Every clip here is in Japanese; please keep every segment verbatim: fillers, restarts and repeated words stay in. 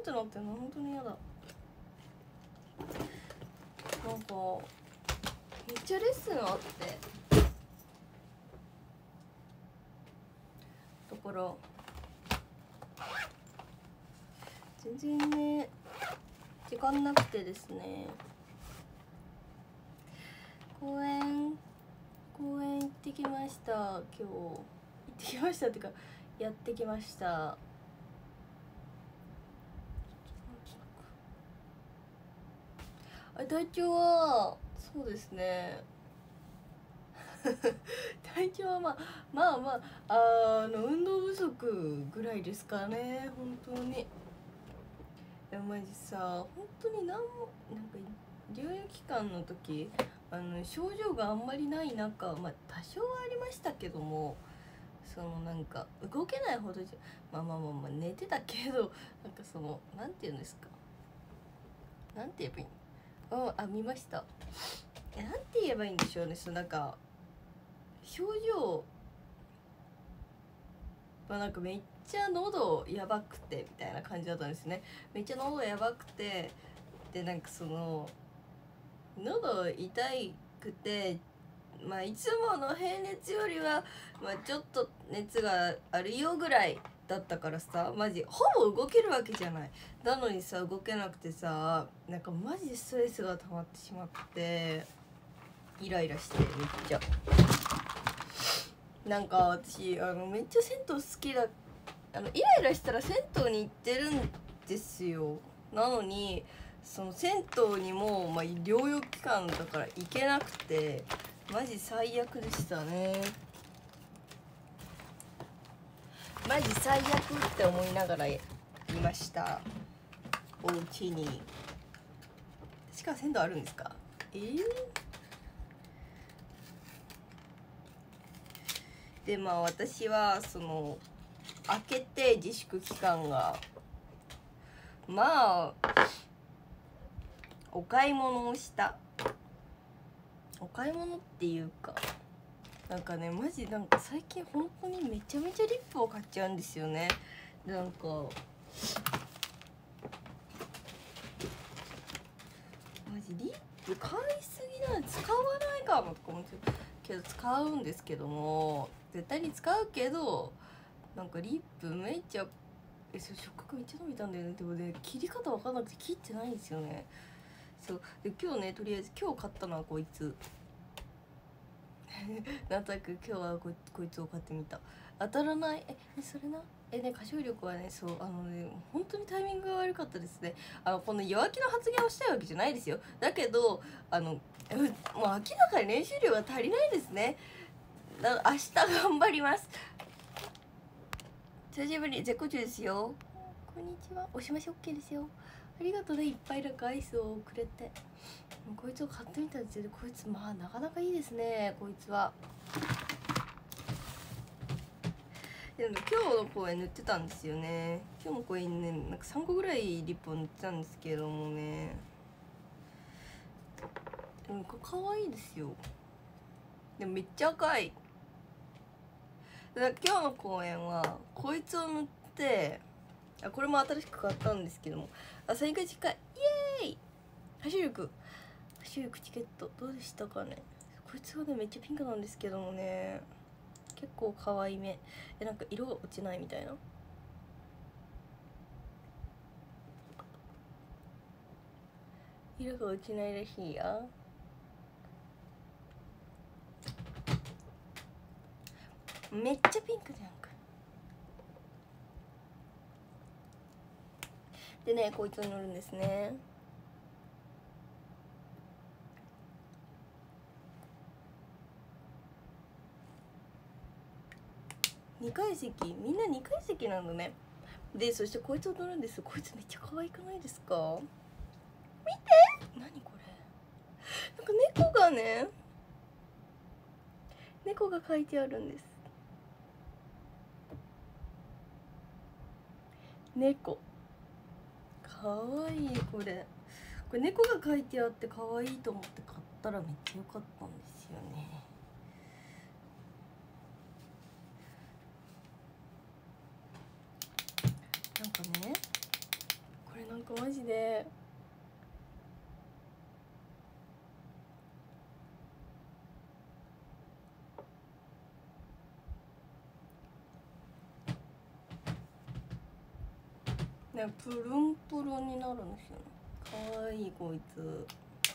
ってなってるの本当に嫌だ。なんかめっちゃレッスンあってだから全然ね時間なくてですね、公園公園行ってきました。今日行ってきましたっていうかやってきました。あ、体調はそうですね体調はまあまあまああの運動不足ぐらいですかね本当に。いやマジさ本当になんもなんか療養期間の時あの症状があんまりない中、まあ多少はありましたけども、そのなんか動けないほどじゃまあまあまあまあ寝てたけど、なんかそのなんていうんですか、なんて言えばいいの、ああ見ました。なんて言えばいいんでしょうね、そのなんか症状まあなんかめっちゃ喉やばくてみたいな感じだったんですね。めっちゃ喉やばくてでなんかその喉痛いくて、まあいつもの平熱よりはまあちょっと熱があるよぐらいだったからさ、マジほぼ動けるわけじゃない。なのにさ動けなくてさ、なんかマジでストレスが溜まってしまってイライラしてめっちゃ。なんか私あのめっちゃ銭湯好きだ、あのイライラしたら銭湯に行ってるんですよ。なのにその銭湯にも、まあ、療養期間だから行けなくてマジ最悪でしたね。マジ最悪って思いながらいました。お家にしか銭湯あるんですか？えー、でまあ私はその開けて自粛期間がまあお買い物をした。お買い物っていうかなんかねマジなんか最近本当にめちゃめちゃリップを買っちゃうんですよね。でなんかマジリップ買いすぎなの使わないかもとか思ってけど使うんですけども絶対に使うけどなんかリップめっちゃえそれ触覚めっちゃ伸びたんだよね。でもね切り方わかんなくて切ってないんですよね。そうで今日ねとりあえず今日買ったのはこいつなんとなく今日は こ, こいつを買ってみた。当たらないえそれなえね歌唱力はねそうあのね本当にタイミングが悪かったですね。あのこの弱気の発言をしたいわけじゃないですよ。だけどあのもう明らかに練習量が足りないですね。だ明日頑張ります。久しぶり絶好調ですよ。こんにちはおしまし OK ですよ。ありがとうねいっぱいなんかアイスをくれて。こいつを買ってみたんですけどこいつまあなかなかいいですね。こいつはでも今日の公園塗ってたんですよね。今日の公園ねなんかさんこぐらいリップを塗ってたんですけどもね、でもかわいいですよ。でもめっちゃ赤い。だから今日の公園はこいつを塗ってあこれも新しく買ったんですけどもあさんが近いイエーイ走力走力チケットどうでしたかね。こいつはねめっちゃピンクなんですけどもね結構可愛いめ。えなんか色が落ちないみたいな。色が落ちないらしいや。めっちゃピンクじゃんか。でねこいつに乗るんですね。にかい席みんなにかい席なのね。でそしてこいつを乗るんです。こいつめっちゃ可愛くないですか。見て何これなんか猫がね猫が描いてあるんです。猫かわいい。これこれ猫が描いてあって可愛いと思って買ったらめっちゃ良かったんですよね。なんかねこれかマジでね、プルンプルンになるんですよね。かわいいこいつ。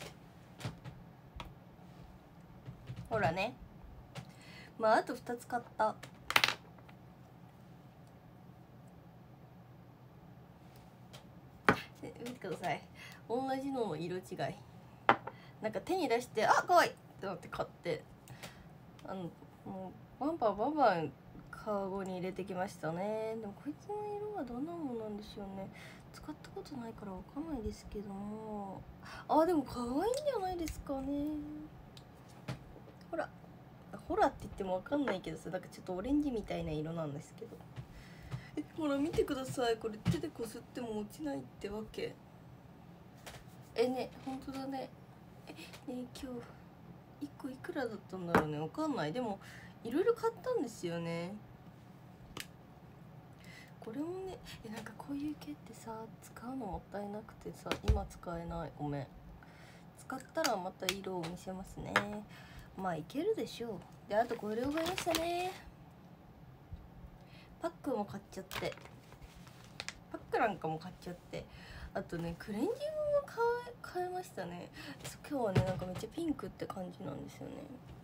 ほらね、まああとふたつ買った。見てください、同じのの色違い。なんか手に出してあ可愛いってなって買って、あのもうバンバンバンバンカゴに入れてきましたね。でもこいつの色はどんなものなんでしょうね。使ったことないからわかんないですけども、あでも可愛いんじゃないですかね。ほらほらって言ってもわかんないけどさ、なんかちょっとオレンジみたいな色なんですけど、えほら見てください、これ手でこすっても落ちないってわけ。えね、本当だね。えね今日いっこいくらだったんだろうね、わかんない。でもいろいろ買ったんですよね。これもね、えなんかこういう系ってさ使うのもったいなくてさ、今使えない、ごめん。使ったらまた色を見せますね。まあいけるでしょう。であとこれを買いましたね。パックも買っちゃって、パックなんかも買っちゃって、あとねクレンジングも買え買えましたね。今日はねなんかめっちゃピンクって感じなんですよね。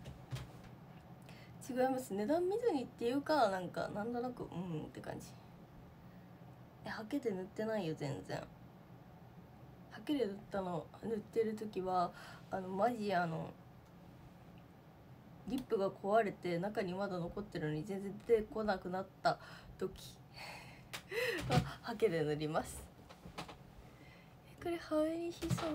違います、値段見ずにっていうか、なんかなんとなくうんって感じ。えハケで塗ってないよ全然。ハケで塗ったの塗ってる時はあのマジあのリップが壊れて中にまだ残ってるのに全然出てこなくなった時はハケで塗ります。これ入りしそう。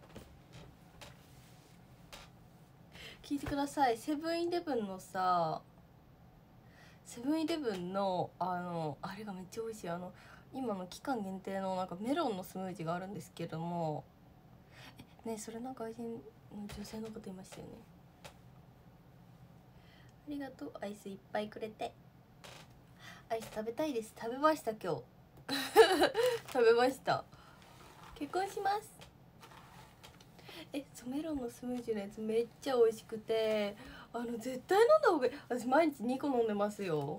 聞いてください、セブンイレブンのさ、セブンイレブンのあのあれがめっちゃ美味しい。あの今の期間限定のなんかメロンのスムージーがあるんですけども、えねそれなんか愛人の女性の方いましたよね。ありがとう、アイスいっぱいくれて。アイス食べたいです。食べました今日食べました。結婚します。えそうメロンのスムージーのやつめっちゃ美味しくて、あの絶対飲んだ方がいい。私毎日にこ飲んでますよ。も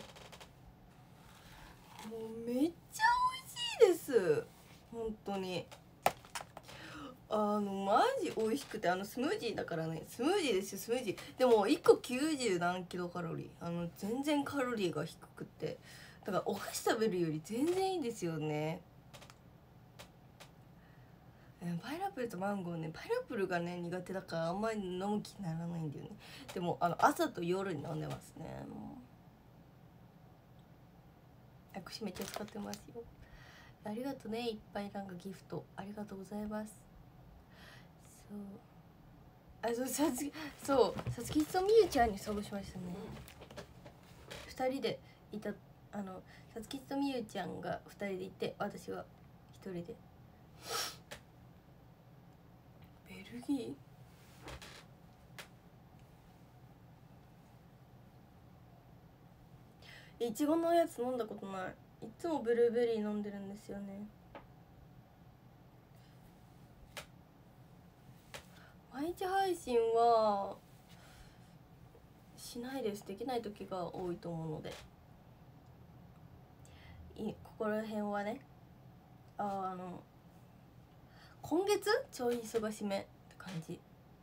うめっちゃ美味しいです本当に。あのマジ美味しくて、あのスムージーだからね、スムージーですよスムージー。でもいっこきゅうじゅう何キロカロリー、あの全然カロリーが低くて、だからお菓子食べるより全然いいですよね。パイナップルとマンゴーね、パイナップルがね苦手だからあんまり飲む気にならないんだよね。でもあの朝と夜に飲んでますね。もう私めっちゃ使ってますよ。ありがとうね、いっぱいなんかギフトありがとうございます。そうあそうさつきそうさつきとみゆちゃんにそうしましたね。ふたりでいた、あのさつきとみゆちゃんがふたりでいて、私がひとりで。ベルギーいちごのやつ飲んだことない。いつもブルーベリー飲んでるんですよね。毎日配信はしないです。できない時が多いと思うので、いここら辺はね、ああの今月ちょい忙しめって感じ。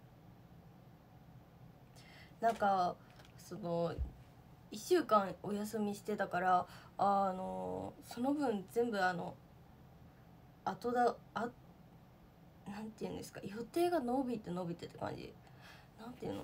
なんかそのいっしゅうかんお休みしてたから、あのその分全部あの後だあなんていうんですか、予定が伸びて伸びてって感じ。なんていうの、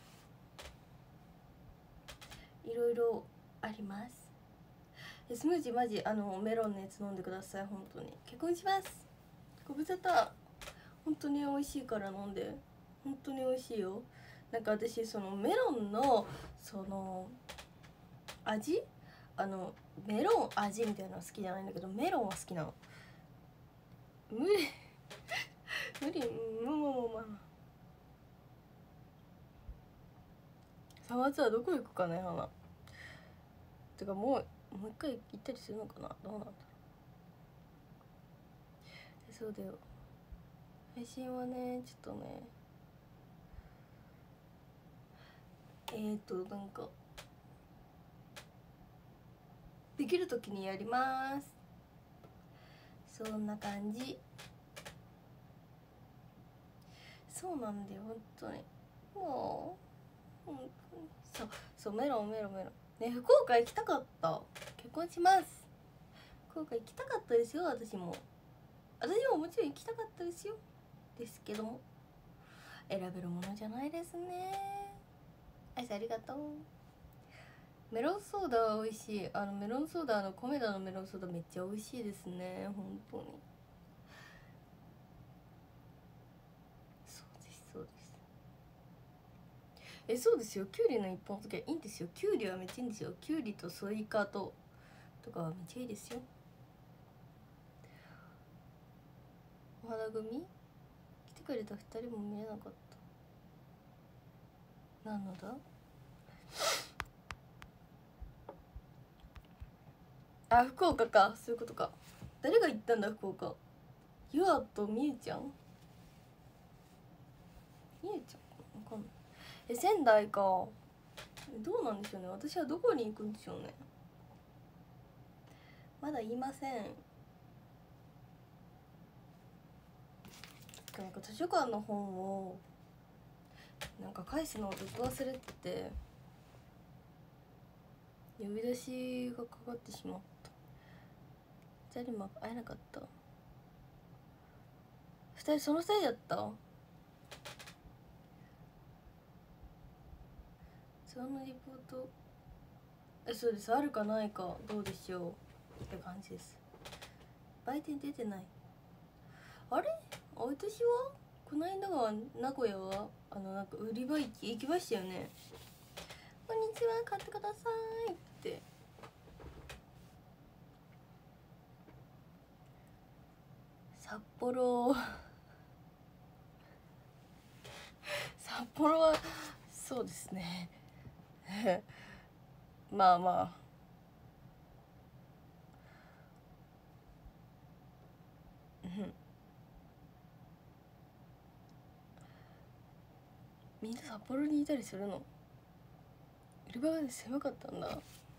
いろいろあります。スムージーマジあのメロンのやつ飲んでください。本当に結婚します。ご無沙汰。本当に美味しいから飲んで。本当に美味しいよ。なんか私そのメロンのその味、あのメロン味みたいなの好きじゃないんだけど、メロンは好きなの。無理無理むむむむさんがつはどこ行くかね、花。てかもうもう一回行ったりするのかな、どうなんだろう。 そうだよ、配信はねちょっとねえーとなんかできる時にやります。そんな感じ。そうなんだよ本当に。もう本当にそうそうメロンメロンメロンね。福岡行きたかった。結婚します。福岡行きたかったですよ。私も私ももちろん行きたかったですよ。ですけども選べるものじゃないですね。アイスありがとう。メロンソーダは美味しい。あのメロンソーダのコメダのメロンソーダめっちゃ美味しいですね本当に。そうですそうです。えそうですよ。きゅうりの一本漬けいいんですよ。きゅうりはめっちゃいいんですよ。きゅうりとソイカととかはめっちゃいいですよ。お花組来てくれたふたりも見れなかった。何のだあ、福岡か。そういうことか。誰が行ったんだ福岡。ゆあとみゆちゃんみゆちゃんわかんない。え仙台か。どうなんでしょうね。私はどこに行くんでしょうね。まだ言いません。なんか図書館の本をなんか返すのをずっと忘れてて呼び出しがかかってしまった。ふたりも会えなかった。ふたりそのせいやった。そのリポートえそうです。あるかないかどうでしょうって感じです。売店出てない。あれ私はこの間は名古屋はあのなんか売り場行き行きましたよね。こんにちは買ってくださいって札幌札幌はそうですねまあまあみんな札幌にいたりするの。売り場が狭かったんだ。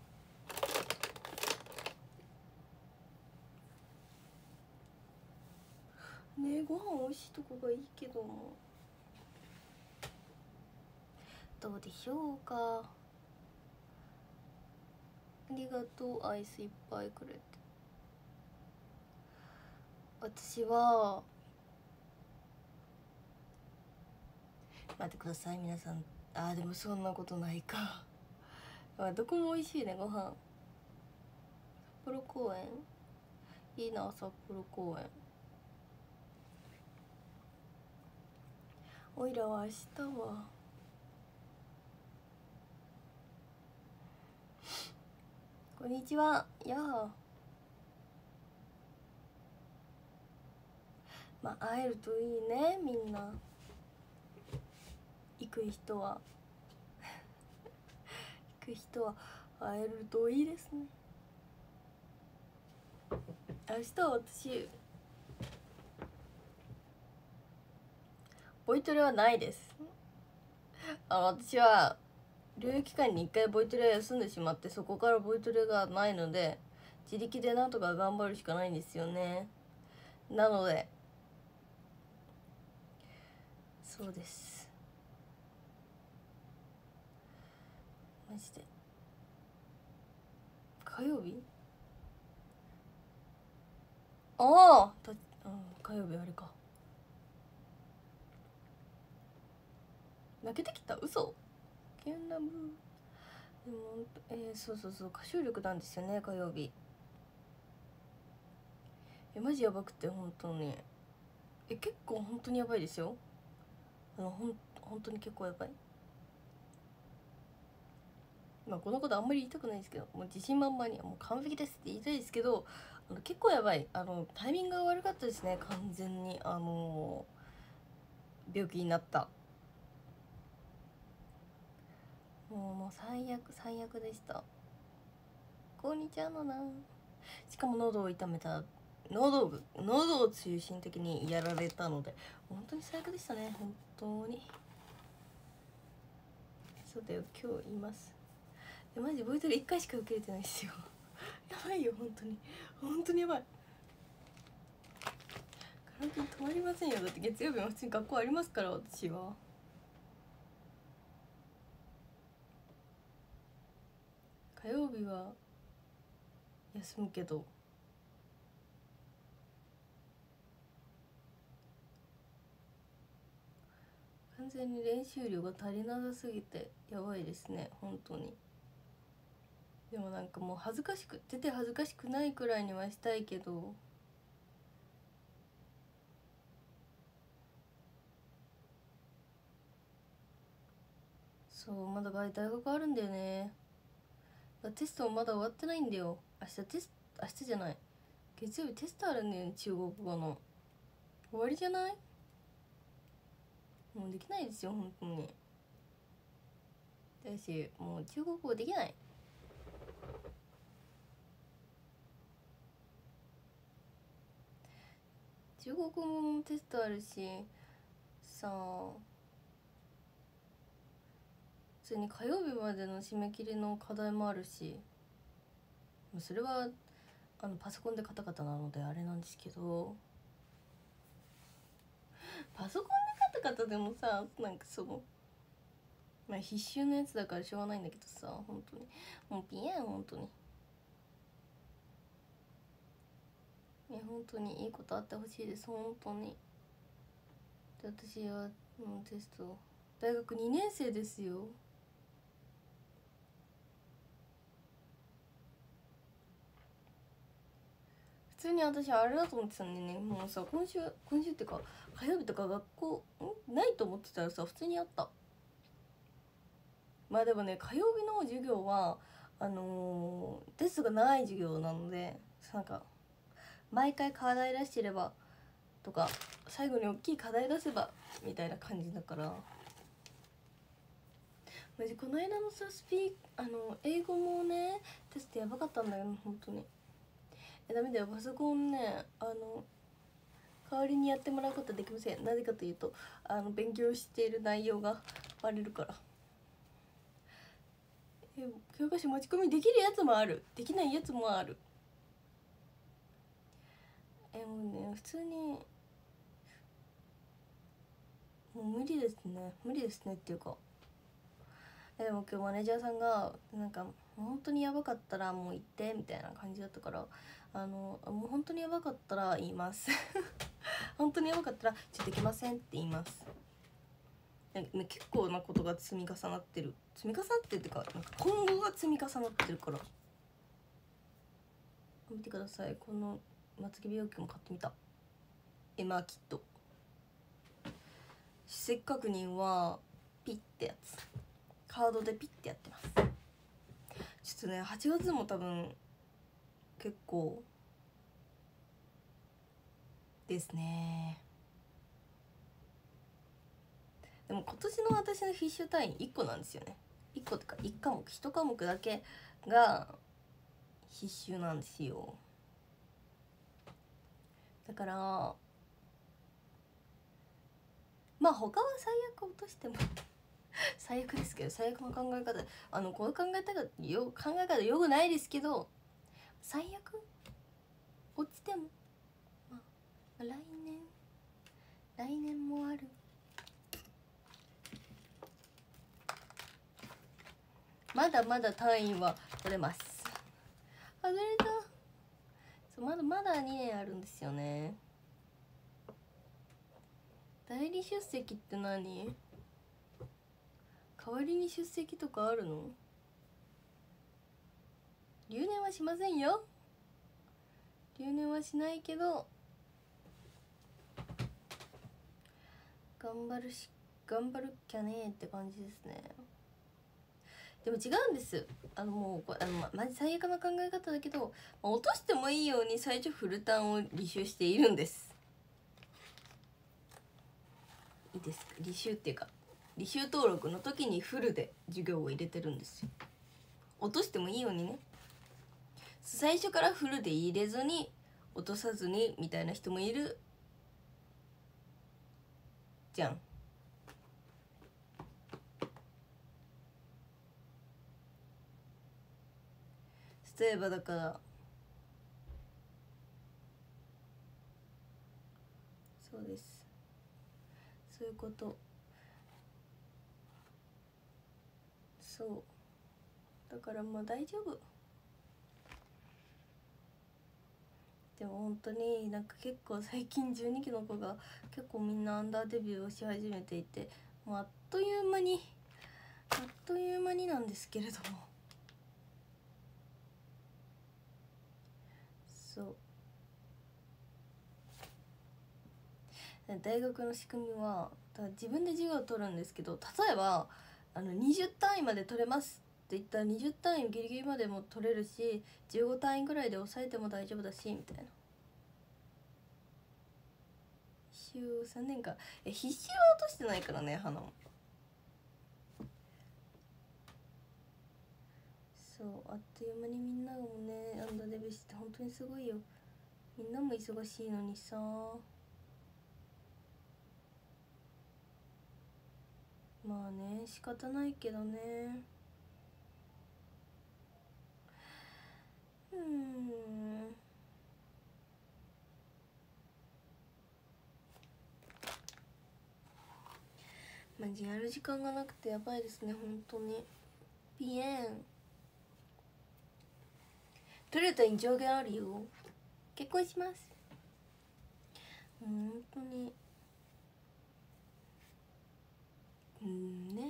ねえご飯美味しいとこがいいけどもどうでしょうか。ありがとうアイスいっぱいくれて。私は待ってください皆さん。あーでもそんなことないかあどこも美味しいねご飯。札幌公園いいな。札幌公園おいらは明日はこんにちは。やあまあ会えるといいね。みんな行く人は行く人は会えるといいですね。明日は私ボイトレはないです。あの私は療養期間にいっかいボイトレ休んでしまってそこからボイトレがないので自力でなんとか頑張るしかないんですよね。なのでそうですマジで。火曜日ああ、うん、火曜日あれか。泣けてきた嘘ケンラブでも、えー、そうそうそう歌唱力なんですよね火曜日。えマジやばくて本当にえ結構本当にやばいですよ。あのほん本当に結構やばい。まあこのことあんまり言いたくないですけどもう自信満々にもう完璧ですって言いたいですけどあの結構やばい。あのタイミングが悪かったですね完全に。あのー、病気になった。もうもう最悪最悪でした。こんにちはのな。しかも喉を痛めた喉が喉を中心的にやられたので本当に最悪でしたね。本当にそうだよ。今日言います。えマジボイトレいっかいしか受けれてないですよやばいよ本当に本当にやばい。カラオケに止まりませんよ。だって月曜日も普通に学校ありますから私は。火曜日は休むけど完全に練習量が足りなさすぎてやばいですね本当に。でもなんかもう恥ずかしく出て恥ずかしくないくらいにはしたいけどそうまだ大学あるんだよね。テストもまだ終わってないんだよ。明日テスト明日じゃない月曜日テストあるんだよね。中国語の終わりじゃない？もうできないですよ本当に。だしもう中国語できない。中国語もテストあるしさあ普通に火曜日までの締め切りの課題もあるしそれはあのパソコンでカタカタなのであれなんですけどパソコンでカタカタでもさなんかそのまあ必修のやつだからしょうがないんだけどさ本当にもうピエン本当にいや本当にいいことあってほしいです本当に。で私はもうテスト大学にねん生ですよ。普通に私あれだと思ってたんでね。もうさ今週今週っていうか火曜日とか学校んないと思ってたらさ普通にあった。まあでもね火曜日の授業はあのー、テストがない授業なのでなんか毎回課題出してればとか最後に大きい課題出せばみたいな感じだからマジこの間のさスピーあの英語もねテストやばかったんだよ本当に。えダメだよパソコンねあの代わりにやってもらうことはできません。なぜかというとあの勉強している内容がバレるから。え教科書持ち込みできるやつもあるできないやつもある。えもうね普通にもう無理ですね無理ですねっていうかえでも今日マネージャーさんがなんか本当にやばかったらもう言ってみたいな感じだったからあのもう本当にやばかったら言います本当にやばかったらちょっとできませんって言います。結構なことが積み重なってる積み重なってるっていうかなんか今後が積み重なってるから見てください。このまつげ美容器も買ってみたエマーキット。出席確認はピッてやつカードでピッてやってます。ちょっとねはちがつも多分結構ですね。でも今年の私の必修単位いっこなんですよね。いっことかいち科目いち科目だけが必修なんですよ。だからまあ他は最悪落としても最悪ですけど最悪の考え方あのこういう考え方よ考え方よくないですけど最悪落ちても、まあ、来年来年もある。まだまだ単位は取れます。外れた。そうまだまだにねんあるんですよね。代理出席って何？代わりに出席とかあるの？留年はしませんよ。留年はしないけど頑張るし頑張るっきゃねーって感じですね。でも違うんです。あのもうあの、ま、マジ最悪な考え方だけど、まあ、落としてもいいように最初フルターンを履修しているんです。いいですか？履修っていうか履修登録の時にフルで授業を入れてるんですよ。落としてもいいようにね。最初からフルで入れずに落とさずにみたいな人もいるじゃん。例えばだからそうです、そういうこと。そうだからもう大丈夫。でも本当になんか結構最近じゅうにきの子が結構みんなアンダーデビューをし始めていて、もうあっという間にあっという間になんですけれども、そう大学の仕組みはだから自分で授業を取るんですけど、例えばあのにじゅう単位まで取れますって言ったらにじゅう単位ギリギリまでも取れるし、じゅうご単位ぐらいで抑えても大丈夫だしみたいな。必修さんねんかんえ必修は落としてないからね、花も。そうあっという間にみんながもねアンダーデビューして本当にすごいよ。みんなも忙しいのにさ。まあね仕方ないけどね。うーんマジやる時間がなくてやばいですね本当に。ピエントレーターに上限あるよ。結婚します。本当にうんね。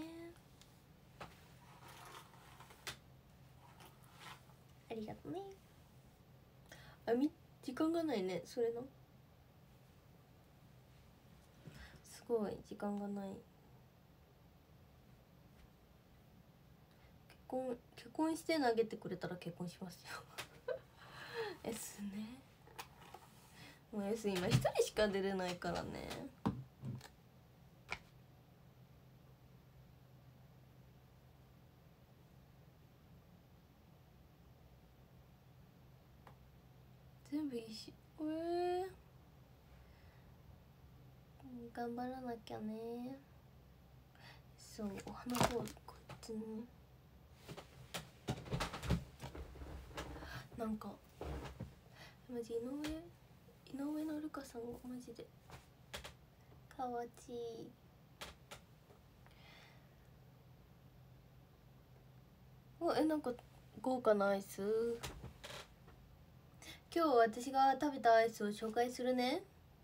ありがとね。あみ時間がないねそれの。すごい時間がない。結婚結婚して投げてくれたら結婚しますよS ね。もう S 今一人しか出れないからね。全部一緒。えー、頑張らなきゃね。そうお花ボールこっちね。なんかマジ井上井上のルカさんがマジでかわちい。おえなんか豪華なアイス。今日私が食べたアイスを紹介するね。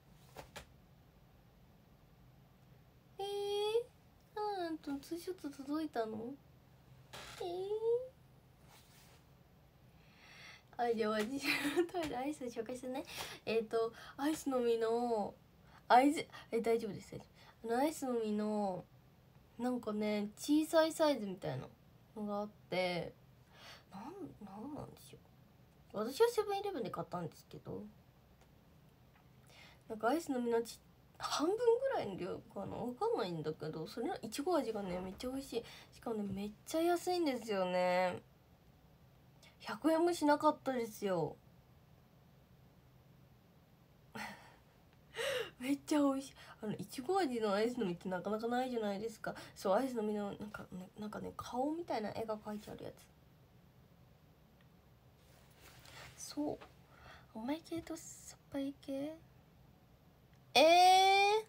えー、あーんとツーショット届いたの。えー、あじゃあ私の食べたアイスを紹介するね。えっ、ー、とアイスの実のアイスえ大丈夫です大丈夫。あのアイスの実のなんかね小さいサイズみたいなのがあって、なんなんなんでしょう。私はセブンイレブンで買ったんですけど、なんかアイスの実のち半分ぐらいの量かなわかんないんだけど、それのいちご味がねめっちゃ美味しい。しかもねめっちゃ安いんですよね。ひゃくえんもしなかったですよめっちゃ美味しい。あのいちご味のアイスの実ってなかなかないじゃないですか。そうアイスの実のなんかねなんかね顔みたいな絵が描いてあるやつ。そう甘い系とさっぱり系。えー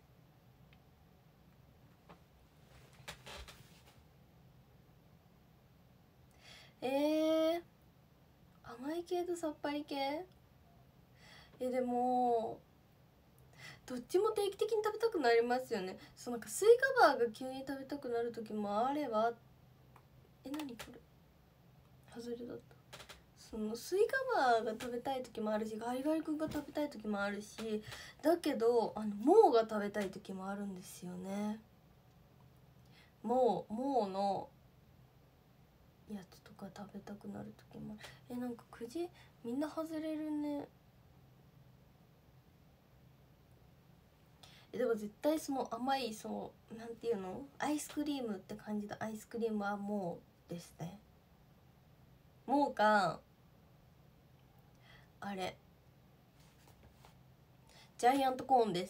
えー、甘い系とさっぱり系。えでもどっちも定期的に食べたくなりますよね。そうなんかスイカバーが急に食べたくなる時もあれば、え何これ外れだった。そのスイカバーが食べたい時もあるし、ガリガリ君が食べたい時もあるし、だけどあのモーが食べたい時もあるんですよね。モーモーのやつとか食べたくなる時もある。えなんかくじみんな外れるね。でも絶対その甘いそのなんていうのアイスクリームって感じのアイスクリームはもうですね。もうかあれジャイアントコーンです。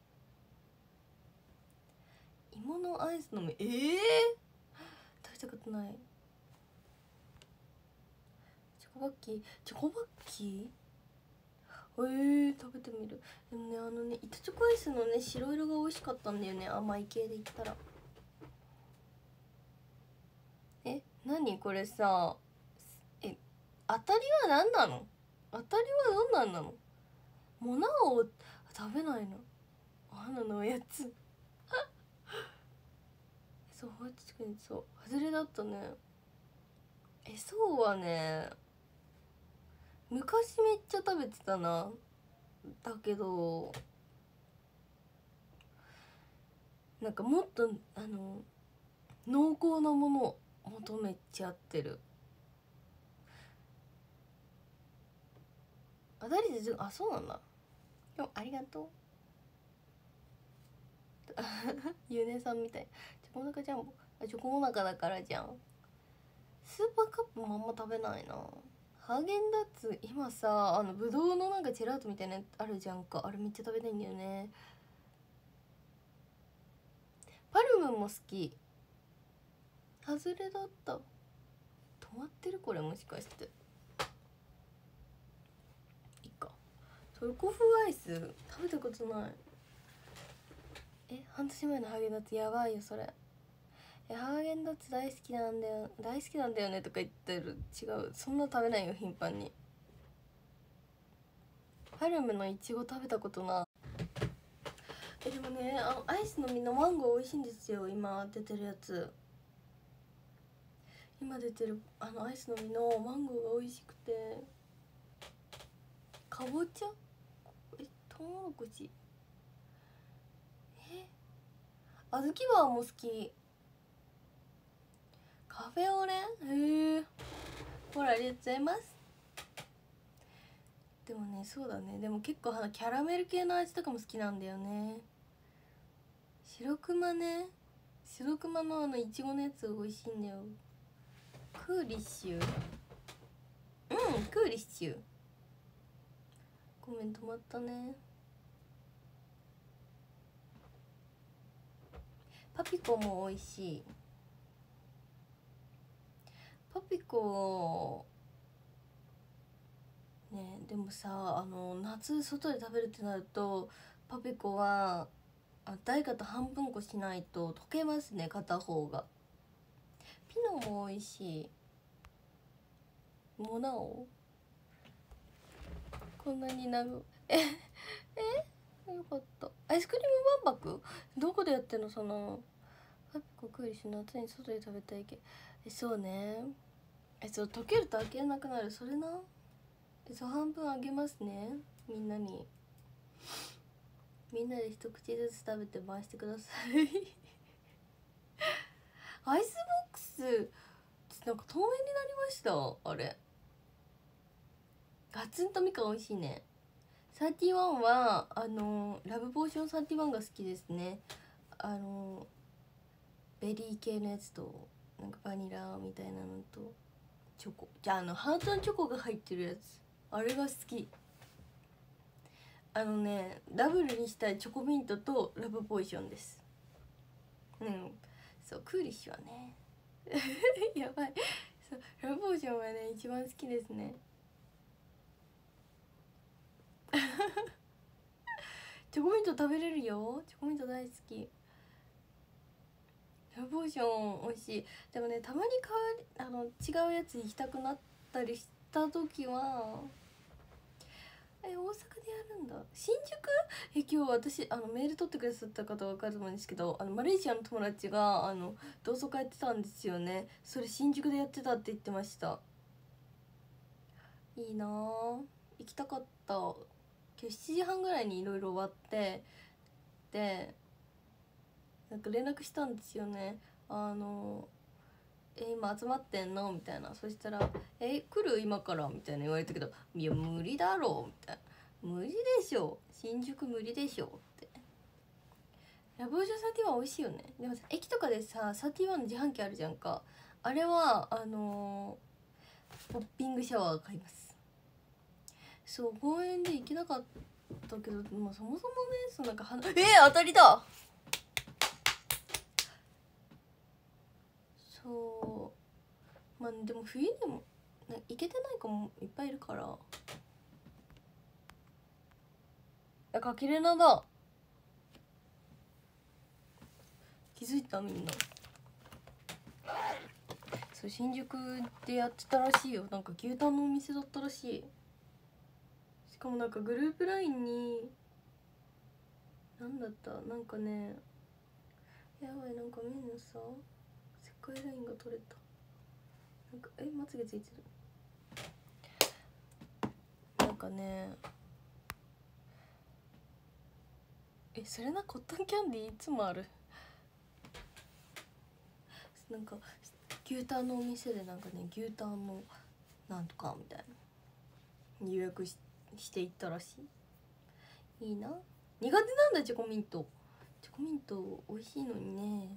芋のアイスの実、えー、食べたことない。チョコバッキー、チョコバッキー、えー、食べてみる。でもね、あのね、板チョコアイスのね、白色が美味しかったんだよね、甘い系で言ったら。え、何これさ、え、当たりは何なの？当たりはどんなんなの？モナを食べないの？花のおやつそう、確かにそう、外れだったね。え、そうはね、昔めっちゃ食べてたな。だけどなんかもっとあの濃厚なものを求めちゃってる。あ、誰で、あ、そうなんだ。でもありがとうゆうねさんみたい。チョコモナカジャンボ、あ、チョコモナカだからじゃん。スーパーカップもあんま食べないな。ハーゲンダッツ今さ、あのブドウのなんかジェラートみたいなやつあるじゃんか、あれめっちゃ食べたいんだよね。パルムも好き。外れだった。止まってるこれ、もしかして。いいか。トルコ風アイス食べたことない。え、半年前のハーゲンダッツやばいよそれ。え、ハーゲンダッツ大好きなんだよ大好きなんだよねとか言ってる。違う、そんな食べないよ頻繁に。パルムのいちご食べたことない。え、でもね、あのアイスの実のマンゴー美味しいんですよ。今出てるやつ、今出てるあのアイスの実のマンゴーが美味しくて、かぼちゃ、え、トウモロコシ、え、あずきバーも好き。カフェオレン、へえ、ほらありがとうございます。でもね、そうだね、でも結構あのキャラメル系の味とかも好きなんだよね。白熊ね、白熊のあのいちごのやつが美味しいんだよ。クーリッシュ、うん、クーリッシュ。ごめん止まったね。パピコも美味しい。パピコね、でもさ、あの夏外で食べるってなるとパピコはあ誰かと半分こしないと溶けますね、片方が。ピノも美味しい。モナオこんなに長ええよかった。アイスクリーム万博どこでやってんのその。パピコクーリッシュ夏に外で食べたいけ。え、そうね、え、そう溶けると開けなくなる、それな。え、そう半分あげますね、みんなに。みんなで一口ずつ食べて回してくださいアイスボックスなんか透明になりました。あれガツンとみかん美味しいね。サーティワンはあのラブポーションサーティワンが好きですね。あのベリー系のやつとなんかバニラみたいなのとチョコ、じゃああのハートのチョコが入ってるやつ、あれが好き。あのね、ダブルにしたいチョコミントとラブポーションです。うん、そうクーリッシュはねやばい、そうラブポーションはね一番好きですねチョコミント食べれるよ、チョコミント大好き。ラブポーション美味しい。でもね、たまに変わりあの違うやつ行きたくなったりした時は、え、大阪でやるんだ、新宿。え、今日私あのメール取ってくださった方分かると思うんですけど、あのマレーシアの友達があの同窓会やってたんですよね。それ新宿でやってたって言ってました。いいなぁ、行きたかった。今日しちじはんぐらいにいろいろ終わって、でなんか連絡したんですよね。あのえ今集まってんのみたいな。そしたら「え来る今から」みたいな言われたけど「いや無理だろ」みたいな。無理でしょ新宿無理でしょって。ラブオーションサーティワン美味しいよね。でもさ駅とかでさサーティワンの自販機あるじゃんか。あれはあのー、ポッピングシャワー買います。そう公園で行けなかっだけど、まあ、そもそもねそのなんかはえー、当たりだ。そうまあでも冬でもいけてない子もいっぱいいるから。あ、かけれなだ。気づいたみんな。そう新宿でやってたらしいよ。なんか牛タンのお店だったらしい。しかもなんかグループラインになんだったなんかね、やばいなんかみんなさ世界ラインが取れた。なんかえまつげついてる。なんかねえそれなコットンキャンディーいつもある。なんか牛タンのお店でなんかね牛タンのなんとかみたいな予約 し, していったらしい。いいな。苦手なんだチョコミント。チョコミント美味しいのにね。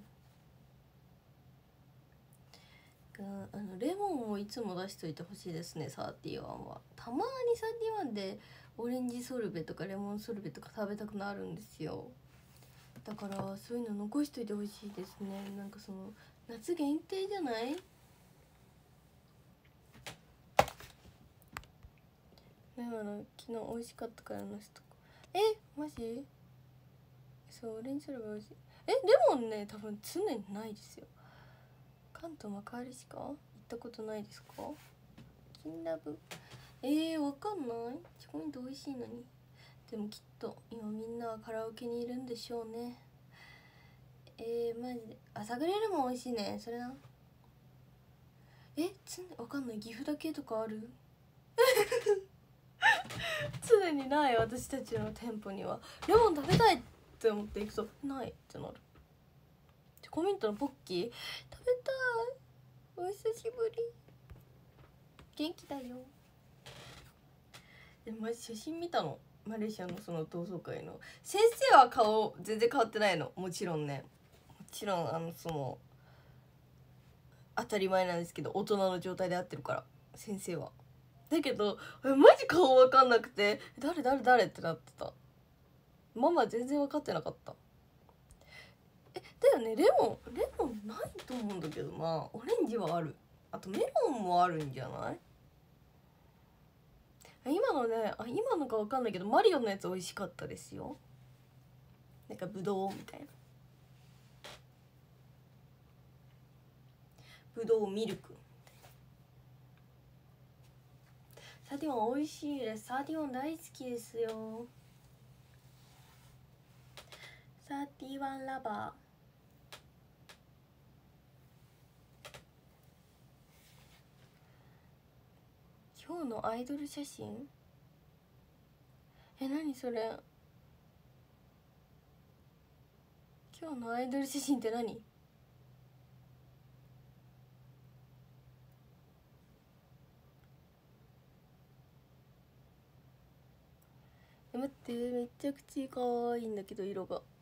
あのレモンをいつも出しといてほしいですね。サーティワンはたまにサーティワンでオレンジソルベとかレモンソルベとか食べたくなるんですよ。だからそういうの残しといてほしいですね。なんかその夏限定じゃない？だから昨日美味しかったからの人。えマジ？そうオレンジソルベ美味しい。えレモンね多分常にないですよ。関東幕張しか行ったことないですか？金ラブえー、わかんない。チョコミント美味しいのに。でもきっと今みんなはカラオケにいるんでしょうね。えー、マジで朝グレルも美味しいね。それな。えつわかんない。岐阜だけとかある？常にない。私たちの店舗にはレモン食べたいって思って行くとないってなる。チョコミントのポッキー食べたい。お久しぶり。元気だよ。でもマジ写真見たの。マレーシアのその同窓会の先生は顔全然変わってないの。もちろんねもちろんあのその当たり前なんですけど大人の状態で会ってるから先生は。だけどマジ顔分かんなくて誰誰誰ってなってた。ママ全然分かってなかった。えだよねレモンレモンないと思うんだけどな。オレンジはある。あとメロンもあるんじゃない？今のねあ今のか分かんないけどマリオのやつ美味しかったですよ。なんかブドウみたいなブドウミルク。サーティワン美味しいです。サーティワン大好きですよ。サーティワンラバー。今日のアイドル写真え何それ。今日のアイドル写真って何？え待ってめっちゃ口かわいいんだけど色が。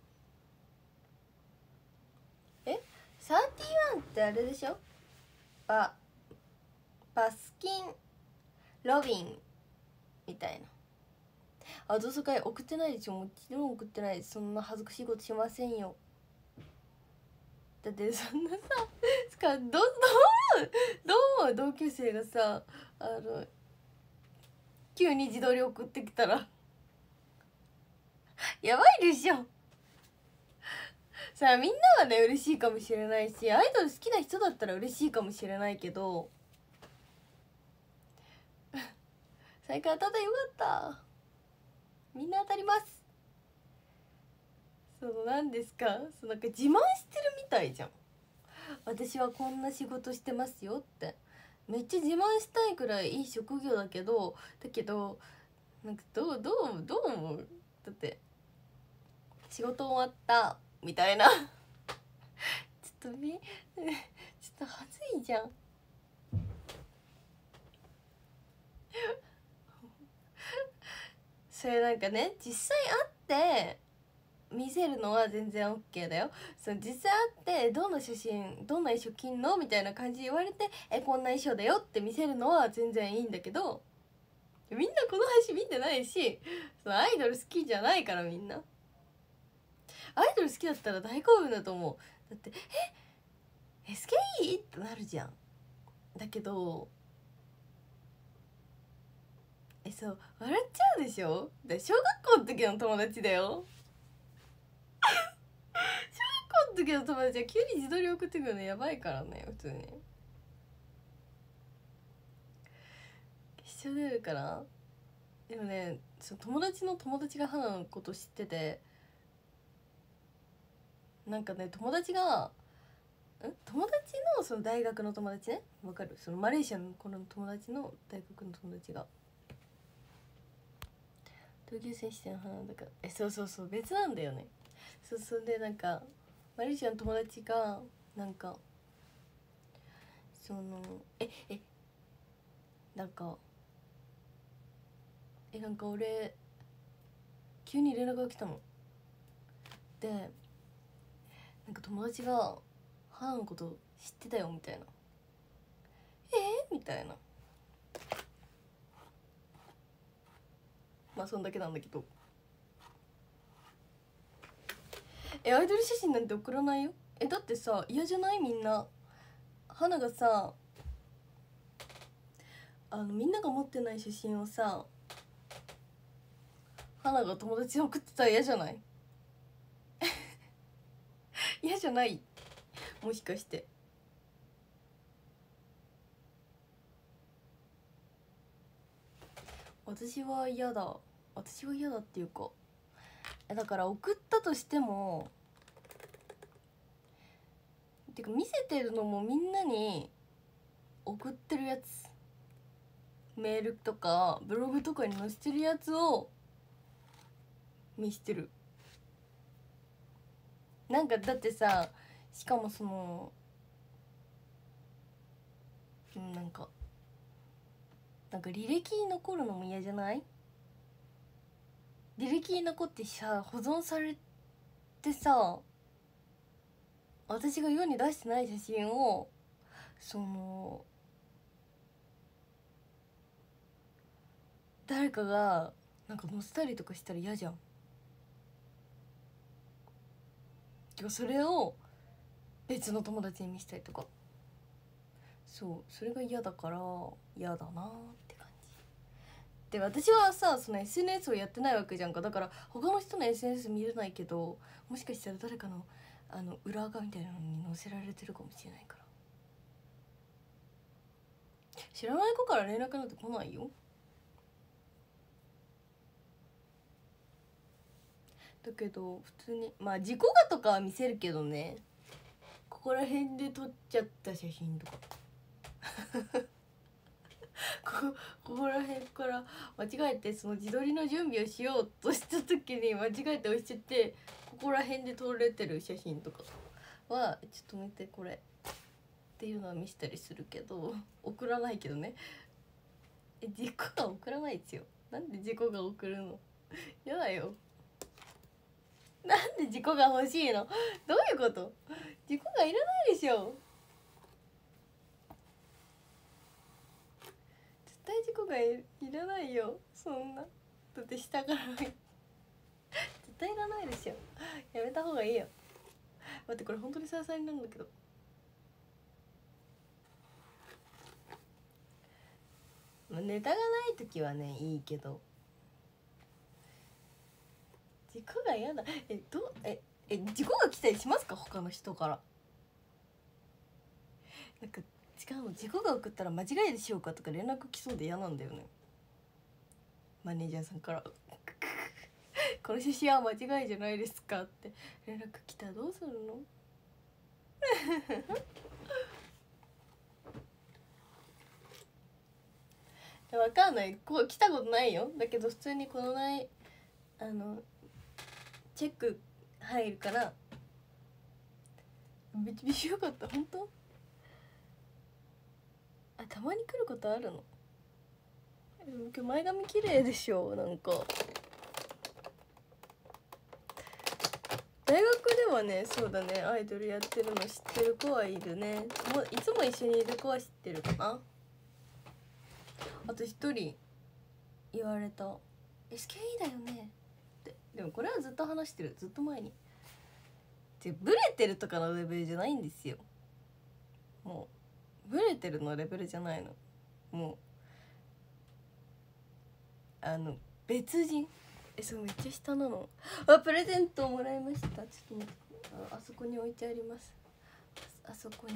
えサーティワンってあれでしょ。ババスキンロビンみたいな。あ同窓会送ってないでしょ。もちろん送ってないです。そんな恥ずかしいことしませんよ。だってそんなさしかどどうどう思う同級生がさあの急に自撮り送ってきたらやばいでしょ。さあみんなはね嬉しいかもしれないしアイドル好きな人だったら嬉しいかもしれないけど最下当たったよかった。みんな当たります。その何ですかそのなんか自慢してるみたいじゃん。私はこんな仕事してますよってめっちゃ自慢したいくらいいい職業だけどだけどなんかどうどうどう思う？だって仕事終わったみたいなちょっとみちょっと恥ずいじゃんそれなんかね実際会って見せるのは全然 OK だよ。その実際会ってどんな写真どんな衣装着んのみたいな感じで言われてえこんな衣装だよって見せるのは全然いいんだけどみんなこの配信見てないし、そのアイドル好きじゃないから。みんなアイドル好きだったら大興奮だと思う。だってえ エスケーイー ってなるじゃん。だけどえそう笑っちゃうでしょ。で小学校の時の友達だよ小学校の時の友達は急に自撮り送ってくるのやばいからね。普通に一緒出るから。でもね、その友達の友達が花のこと知ってて、なんかね友達がん友達のその大学の友達ね、わかる？そのマレーシアのこの友達の大学の友達が同級生しての花だから、えそうそうそう別なんだよね。そうそうでなんかマレーシアの友達がなんかそのええなんかえなんか俺急に連絡が来たので、なんか友達が花のこと知ってたよみたいな。えー、みたいな。まあそんだけなんだけど、えアイドル写真なんて送らないよ。えだってさ嫌じゃない？みんな花がさあのみんなが持ってない写真をさ花が友達に送ってたら嫌じゃない？嫌じゃない？もしかして。私は嫌だ。私は嫌だっていうか、だから送ったとしてもてか見せてるのもみんなに送ってるやつ、メールとかブログとかに載せてるやつを見してる。なんかだってさ、しかもそのなんかなんか履歴に残るのも嫌じゃない？履歴に残ってさ保存されてさ、私が世に出してない写真をその誰かがなんか載せたりとかしたら嫌じゃん。てかそれを別の友達に見せたりとか、そうそれが嫌だから嫌だなって感じで、私はさその エスエヌエス をやってないわけじゃんか。だから他の人の エスエヌエス 見れないけど、もしかしたら誰かのあの裏垢みたいなのに載せられてるかもしれないから。知らない子から連絡なんて来ないよ。だけど普通にまあ自己画とかは見せるけどね、ここら辺で撮っちゃった写真とかこ, ここら辺から間違えてその自撮りの準備をしようとした時に間違えて押しちゃって、ここら辺で撮れてる写真とかはちょっと見てこれっていうのは見せたりするけど、送らないけどね。え自己が送らないですよ。なんで自己が送るの？やだよ。なんで自己が欲しいの？どういうこと？自己がいらないでしょ。絶対自己が い, いらないよそんな。だって下から絶対いらないでしょ。やめた方がいいよ。待ってこれ本当にサラサラになるんだけど。ネタがない時はねいいけど、自己が嫌だ。えどええ自己が来たりしますか？他の人から。なんか違うの、自己が送ったら間違いでしょうかとか連絡来そうで嫌なんだよね、マネージャーさんからこの写真は間違いじゃないですかって連絡来たらどうするのわかんない、こう来たことないよ。だけど普通にこの前あのチェック入るからビチビチよかった。本当？あたまに来ることあるの？今日前髪綺麗でしょ。なんか大学ではね、そうだね、アイドルやってるの知ってる子はいるね。もういつも一緒にいる子は知ってるかな。あと一人言われた。 エスケーイー だよねって。でもこれはずっと話してる、ずっと前に。でブレてるとかのレベルじゃないんですよ。もうブレてるのレベルじゃないの。もうあの別人。え、そう、めっちゃ下なの。あ、プレゼントもらいました。ちょっと待って、 あ, あそこに置いてあります。 あ, あそこに。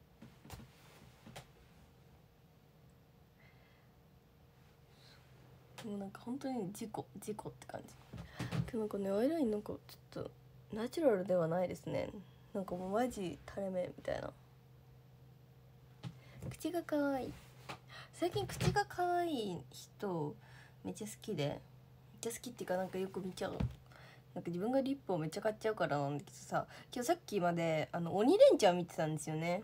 もうなんか本当に事故事故って感じ。でもなんかね、アイラインなんかちょっとナチュラルではないですね。なんかもうマジ垂れ目みたいな。口が可愛い。最近口が可愛い人めっちゃ好きで、めっちゃ好きっていうか、なんかよく見ちゃう。なんか自分がリップをめっちゃ買っちゃうからなんだけどさ、今日さっきまであの鬼レンチャン見てたんですよね。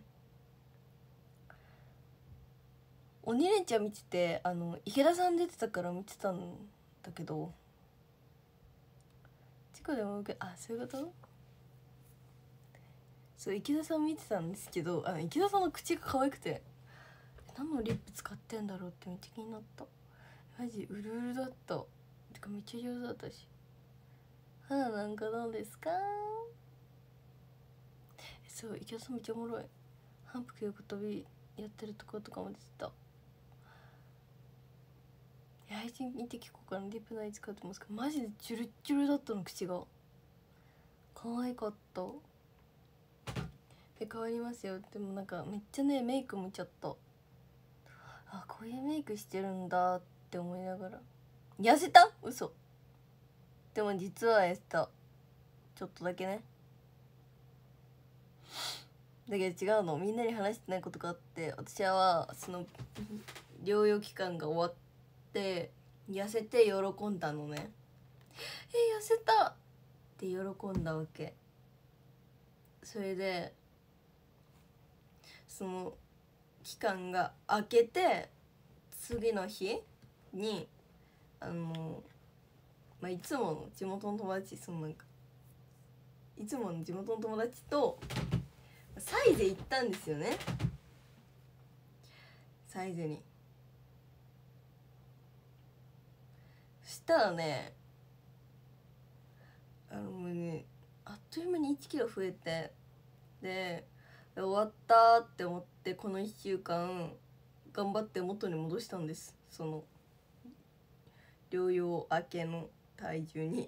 鬼レンチャン見てて、あの池田さん出てたから見てたんだけど、事故でも受け、あ、そういうこと。そう、池田さん見てたんですけど、あの池田さんの口が可愛くて、何のリップ使ってんだろうってめっちゃ気になった。マジうるうるだった。てかめっちゃ上手だったし。肌なんかどうですか。そう、池田さんめっちゃおもろい。反復横跳びやってるところとかも出てた。配信見て聞こうかな。リップ何使ってますか。マジでチュルチュルだったの、口が可愛かった。で変わりますよ。でもなんかめっちゃね、メイクもちゃった。あ、こういうメイクしてるんだって思いながら。痩せた？嘘。でも実は痩せた、ちょっとだけね。だけど違うの、みんなに話してないことがあって、私はその療養期間が終わって痩せて喜んだのね。え、痩せたって喜んだわけ。それでその期間が明けて次の日にあの、まあ、いつもの地元の友達、そのなんかいつもの地元の友達とサイゼ行ったんですよね。サイゼに。そしたらね、あのもうね、あっという間にいちキロ増えて、で終わったって思って、このいっしゅうかん頑張って元に戻したんです。その療養明けの体重に。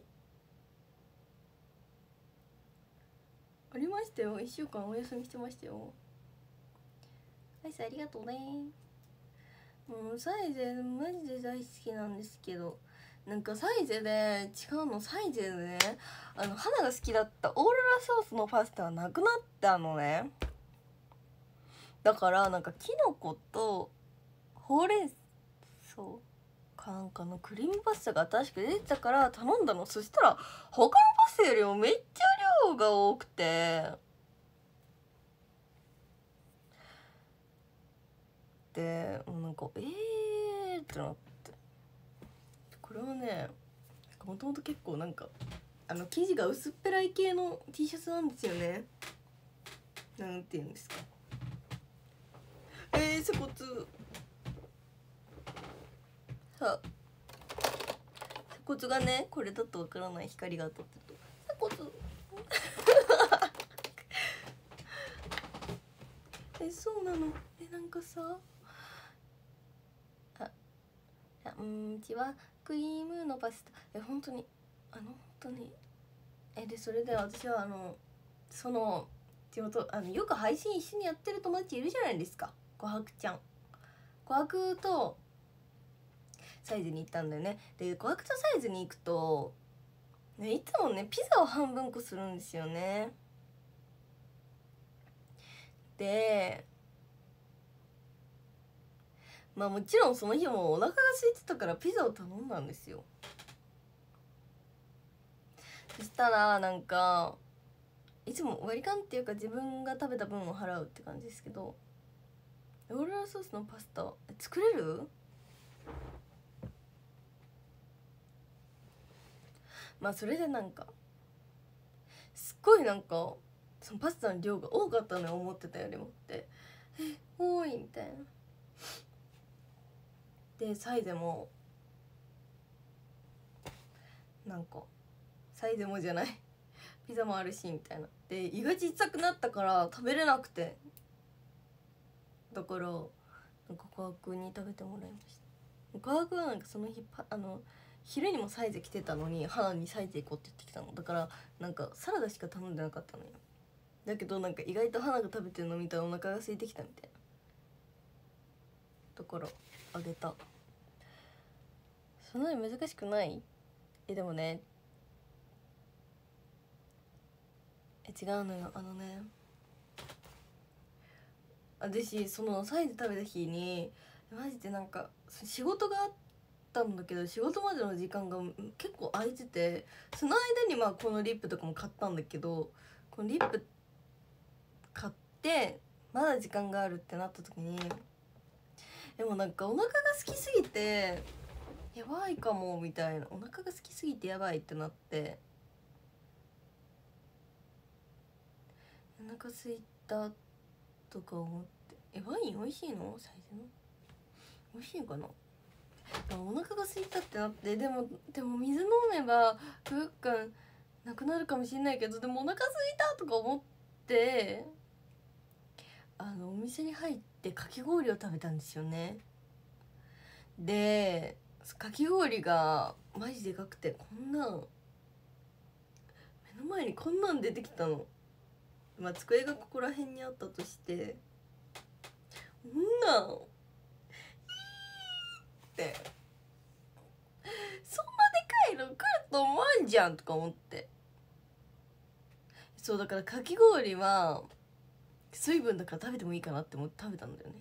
ありましたよ、いっしゅうかんお休みしてましたよ。アイスありがとうね。もうサイゼマジで大好きなんですけど、なんかサイゼで違うの、サイゼでね、あの花が好きだったオーロラソースのパスタはなくなったのね。だからなんかキノコとほうれん草かなんかのクリームパスタが新しく出てたから頼んだの。そしたら他のパスタよりもめっちゃ量が多くて、でもうなんかえーってなって、これはね、もともと結構なんかあの生地が薄っぺらい系の T シャツなんですよね。なんていうんですか、えー、鎖骨さ、鎖骨がね、これだとわからない、光が当たってると鎖骨え、そうなの。え、なんかさ、あ、こんにちは、クリームのパスタ。え、本当にあの本当にえ、でそれで私はあのその地元、あのよく配信一緒にやってる友達いるじゃないですか、琥珀ちゃん。琥珀とサイズに行ったんだよね。で琥珀とサイズに行くと、ね、いつもねピザを半分こするんですよね。でまあもちろんその日もお腹が空いてたからピザを頼んだんですよ。そしたらなんかいつも割り勘っていうか自分が食べた分を払うって感じですけど、オーロラソースのパスタ作れる？まあそれでなんかすっごいなんかそのパスタの量が多かったのよ、思ってたよりも。ってえ多いみたいな。でサイゼもなんかサイズもじゃないピザもあるしみたいなで胃が小さくなったから食べれなくて、だからなんか科学に食べてもらいました。科学はなんかその日あの昼にもサイズ来てたのに母にサイズ行こうって言ってきたのだから、なんかサラダしか頼んでなかったのよ。だけどなんか意外と花が食べてるの見たらお腹が空いてきたみたいな、だからあげた。そんなに難しくない？えでもね、え違うのよ。あのね、私そのサイズ食べた日にマジでなんか仕事があったんだけど、仕事までの時間が結構空いてて、その間にまあこのリップとかも買ったんだけど、このリップ買ってまだ時間があるってなった時に、でもなんかお腹が空きすぎてやばいかもみたいな、お腹が空きすぎてやばいってなって、お腹空いたとか思って、えワイン美味しいの？サイズの美味しいかな。お腹が空いたってなって、でもでも水飲めば空腹感なくなるかもしれないけど、でもお腹空いたとか思って、あのお店に入ってかき氷を食べたんですよね。でかき氷がマジでかくて、こんなん目の前にこんなん出てきたの。まあ机がここら辺にあったとして、こんなんってそんなでかいの来ると思わんじゃんとか思って、そうだからかき氷は水分だから食べてもいいかなって思って食べたんだよね。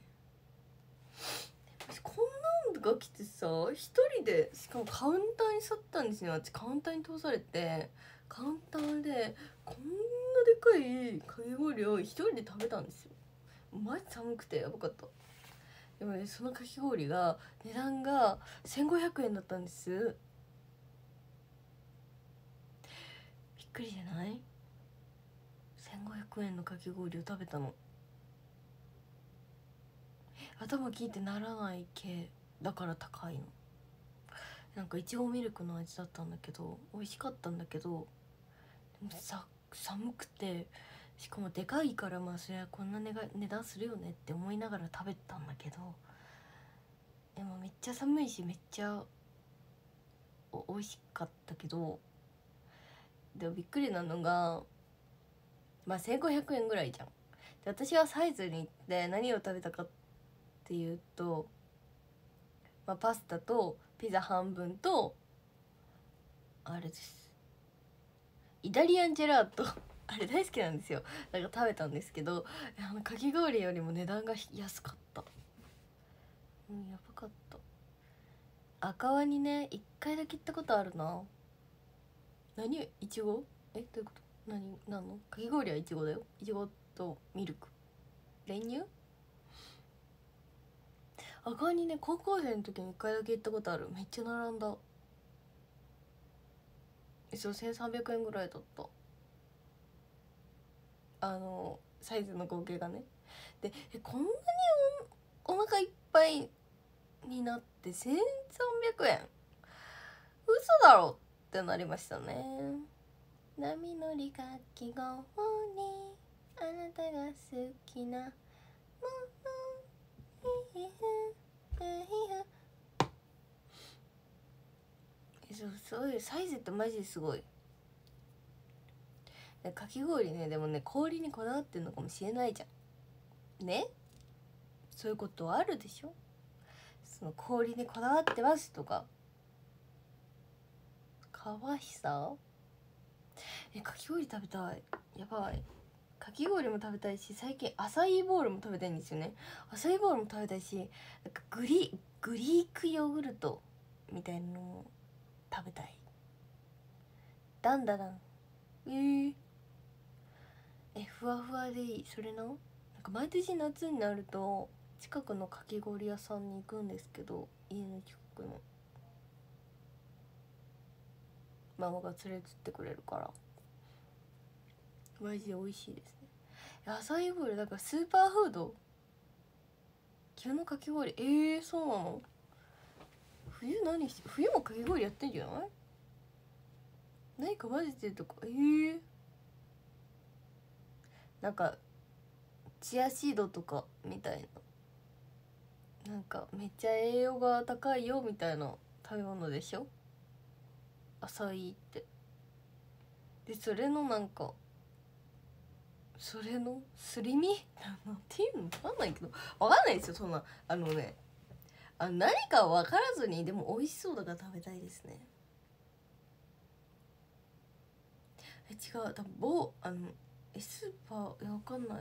こんなんが来てさ、一人で、しかもカウンターに去ったんですよ。私カウンターに通されて、カウンターでこんなでかいかき氷を一人で食べたんですよ。マジ寒くてやばかった。でもね、そのかき氷が値段がせんごひゃくえんだったんです。びっくりじゃない？せんごひゃくえんのかき氷を食べたの。頭聞いてならない系だから高いの。なんかいちごミルクの味だったんだけど、美味しかったんだけど、でもさ寒くて、しかもでかいから、まあそりゃこんな値が値段するよねって思いながら食べたんだけど、でもめっちゃ寒いしめっちゃお美味しかったけど、でもびっくりなのが、まあせんごひゃくえんぐらいじゃん。で私はサイズに行って何を食べたかっていうと、まあ、パスタとピザ半分とあれです、イタリアンジェラートあれ大好きなんですよ。だから食べたんですけど、あのかき氷よりも値段が安かった。うんやばかった。赤ワニね、一回だけ行ったことあるな。何いちご？えどういうこと？何何のかき氷はいちごだよ。いちごとミルク、練乳。赤ワニね、高校生の時に一回だけ行ったことある。めっちゃ並んだ。そうせんさんびゃくえんぐらいだった。あのサイズの合計がね。でえこんなに お, お腹いっぱいになってせんさんびゃくえん嘘だろってなりましたね。波乗りかき氷にあなたが好きなものそうそういうサイズってマジですごい。かき氷ね、でもね氷にこだわってんのかもしれないじゃんね。そういうことあるでしょ。その氷にこだわってますとか。かわいさえかき氷食べたい。やばい。かき氷も食べたいし、最近アサイーボールも食べたいんですよね。アサイーボールも食べたいし、なんかグリグリークヨーグルトみたいなのも食べたい。ダンダダンえー、えふわふわでいい。それな、なんか毎年夏になると近くのかき氷屋さんに行くんですけど、家の近くのママが連れてってくれるからマジで美味しいですね。アサイーボールだからスーパーフード。急のかき氷、えー、そうなの。冬何して、冬もかき氷やってんじゃない？ 何か混ぜてるとか、えー、なんかチアシードとかみたいな、なんかめっちゃ栄養が高いよみたいな食べ物でしょ、アサイーって。でそれのなんかそれのすり身なんていうの分かんないけど、分かんないですよそんな。あのね、あの何か分からずにでも美味しそうだから食べたいですね。え違う、多分某あのエスパー、いや分かんない、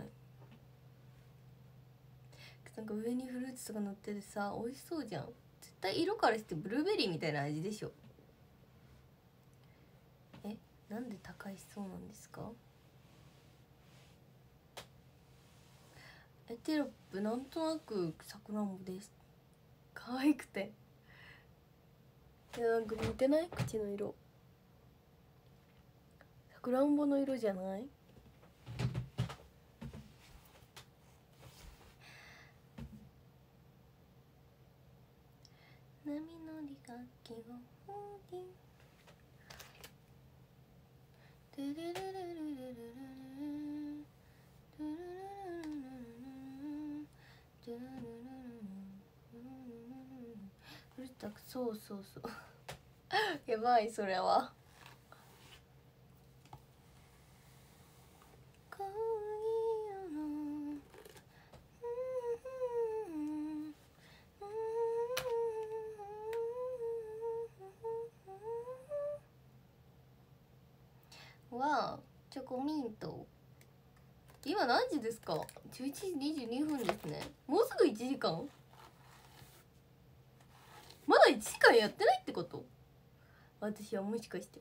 なんか上にフルーツとか乗っててさ美味しそうじゃん。絶対色からしてブルーベリーみたいな味でしょ。え、なんで高いそうなんですか。えテロップなんとなくさくらんぼです。可愛くて、いやなんか似てない、口の色さくらんぼの色じゃない。波のり楽器をホーディントゥルルルルルルルルトゥルルルルルルトゥルルルルルルルル、そうそうそうやばいそれは。わあ、チョコミント。今何時ですか。じゅういちじにじゅうにふんですね。もうすぐいちじかん。まだいちじかんやってないってこと。私はもしかして。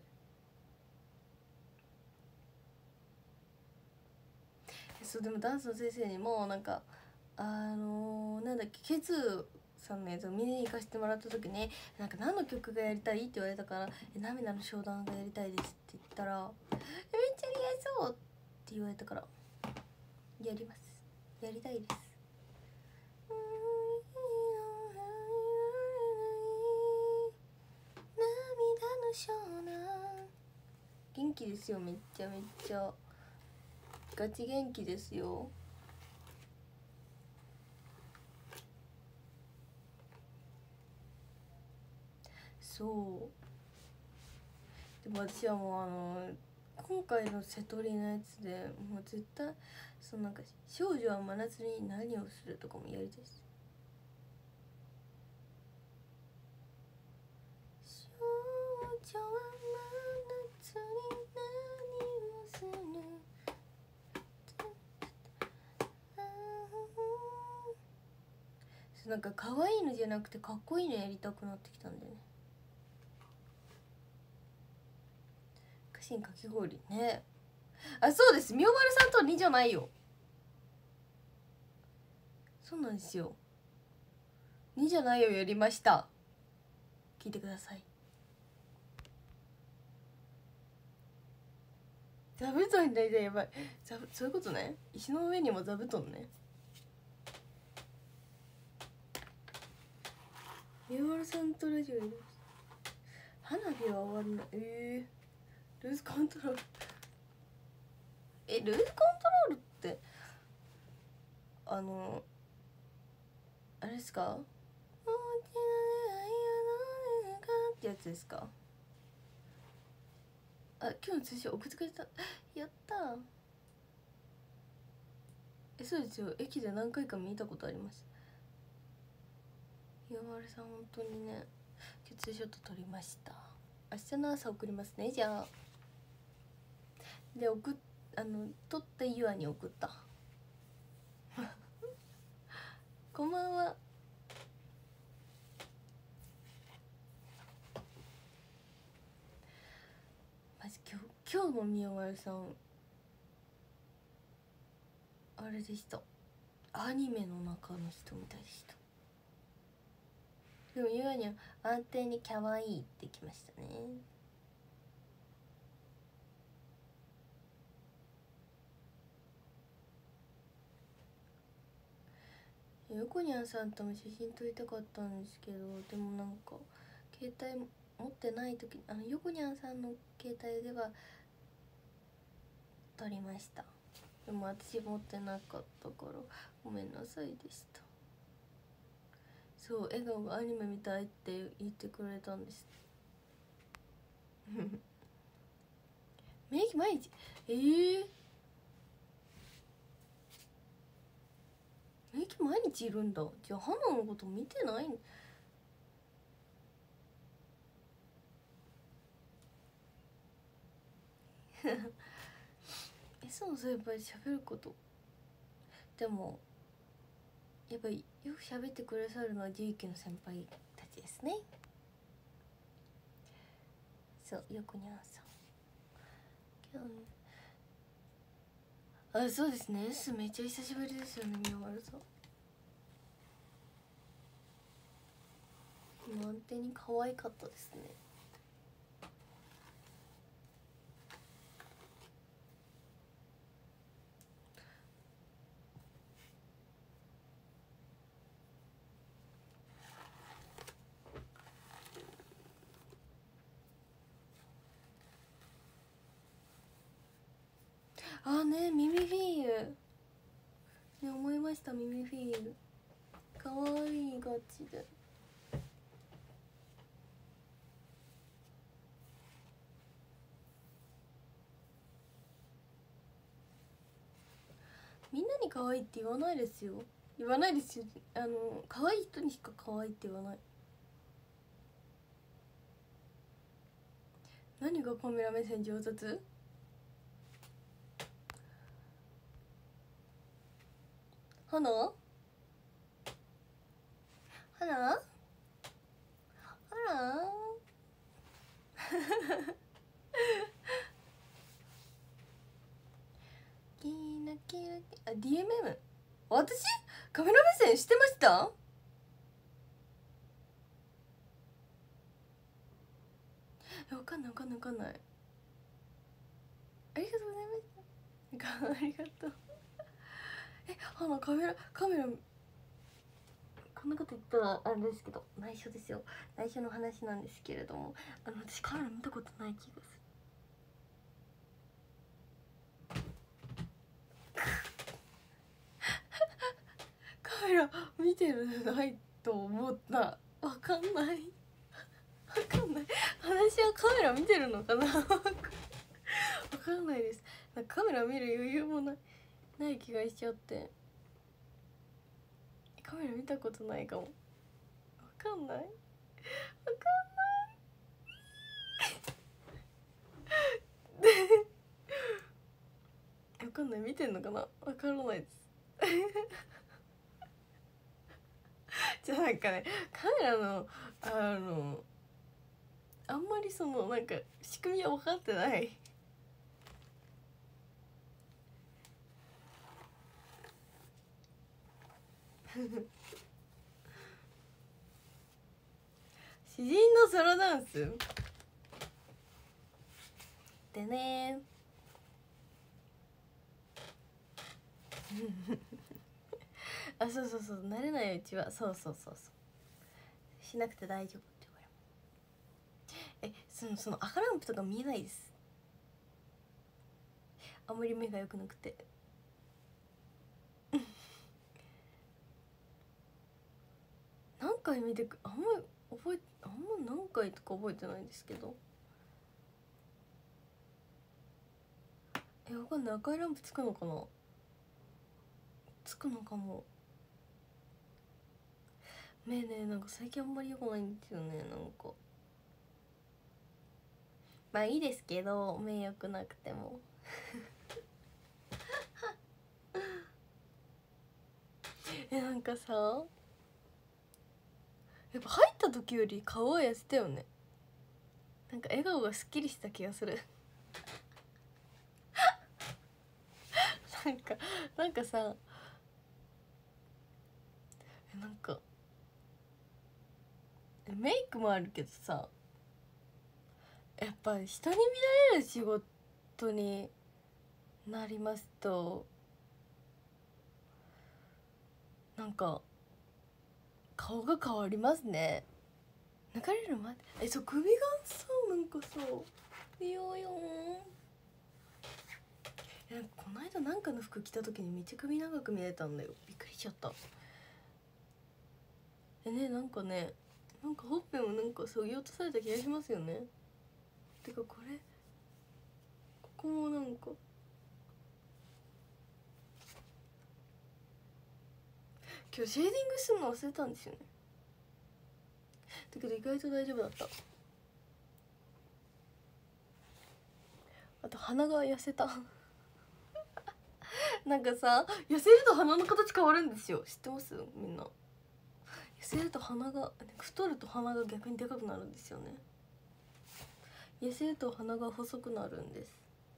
そうでもダンスの先生にもなんかあのー、なんだっけ、ケツさんのやつを見に行かせてもらった時に、なんか何の曲がやりたいって言われたから「え涙の商談がやりたいです」って言ったら「えめっちゃ似合いそう」って言われたからやります。やりたいです。涙の湘南、元気ですよ、めっちゃめっちゃガチ元気ですよ。そうでも私はもうあの今回の瀬戸りのやつでもう絶対そのなんか少女は真夏に何をするとかもやりたいです。少女は真夏に何をする、なんか可愛いのじゃなくてかっこいいのやりたくなってきたんだよね。歌詞かき氷ね。あ、そうです、みょうまるさんとはにじゃないよ。そうなんですよ、にじゃないよやりました。聞いてください。座布団になりたい、やばい。座そういうことね。石の上にも座布団ね。みょうまるさんとラジオやります。花火は終わるの。えー、ルーズコントロール。えルーズコントロールってあのあれですか、ってやつですか。あ、今日の通信送ってくれた。やったー。え、そうですよ、駅で何回か見たことあります。ゆうまるさん本当にね、今日ツーショット撮りました。明日の朝送りますね。じゃあで送っあの撮ったゆあに送ったこんばんは。マジ今日今日のみおまるさんあれでした、アニメの中の人みたいでした。でもゆあには安定に可愛いってきましたね。ゆこにゃんさんとも写真撮りたかったんですけど、でもなんか携帯持ってない時にあの横にゃんさんの携帯では撮りました。でも私持ってなかったからごめんなさいでした。そう、笑顔がアニメみたいって言ってくれたんです免疫毎日ええー、免疫毎日いるんだ。じゃあ花のこと見てないんえ、そうそう、やっぱり喋ることでもやっぱりよく喋ってくださるのはじゅういっきの先輩たちですね。そうよくにゃんさん今日ね、あ、そうですね。S めっちゃ久しぶりですよね、みおまるさん。満点に可愛かったですね。あね、ミミフィーユね、思いました。ミミフィーユ可愛いガチで。みんなに可愛いって言わないですよ。言わないですよ。あの可愛い人にしか可愛いって言わない。何がカメラ目線上手？花？花？花？キラキラキあ ディーエムエム 私カメラ目線してました？え、わかんないわかんないわかんない。ありがとうございました。ありがとう。え、あのカメラカメラこんなこと言ったらあれですけど内緒ですよ。内緒の話なんですけれども、あの私カメラ見たことない気がする。カメラ見てるないと思った。わかんないわかんない。私はカメラ見てるのかなわかんないです。なんかカメラ見る余裕もないない気がしちゃって、カメラ見たことないかも。わかんないわかんないわかんない。見てんのかな、わからないですじゃあなんかね、カメラのあのあんまりそのなんか仕組みは分かってない詩人のソロダンスでねあ、そうそうそう、慣れないうちはそうそうそうそうしなくて大丈夫って言われる。え、そのその赤ランプとか見えないです。あんまり目が良くなくて何回見てくあんまり覚えあんま何回とか覚えてないんですけど、え、わかんない。赤いランプつくのかな、つくのかも。目ね、なんか最近あんまり良くないんですよね。なんかまあいいですけど、目良くなくてもえ、なんかさ、やっぱ入った時より顔は痩せたよね。なんか笑顔がすっきりした気がするなんかなんかさ、なんかメイクもあるけどさ、やっぱ人に見られる仕事になりますと、なんか顔が変わりますね。 流れるまでえそう首がさなんかさいやよーんこの間なんかの服着た時にめっちゃ首長く見えたんだよ。びっくりしちゃった。えねなんかねなんかほっぺもなんかそぎ落とされた気がしますよね。てかこれここもなんか今日シェーディングするの忘れたんですよね。だけど意外と大丈夫だった。あと鼻が痩せたなんかさ痩せると鼻の形変わるんですよ。知ってます？みんな痩せると鼻が太ると鼻が逆にでかくなるんですよね。痩せると鼻が細くなるんです。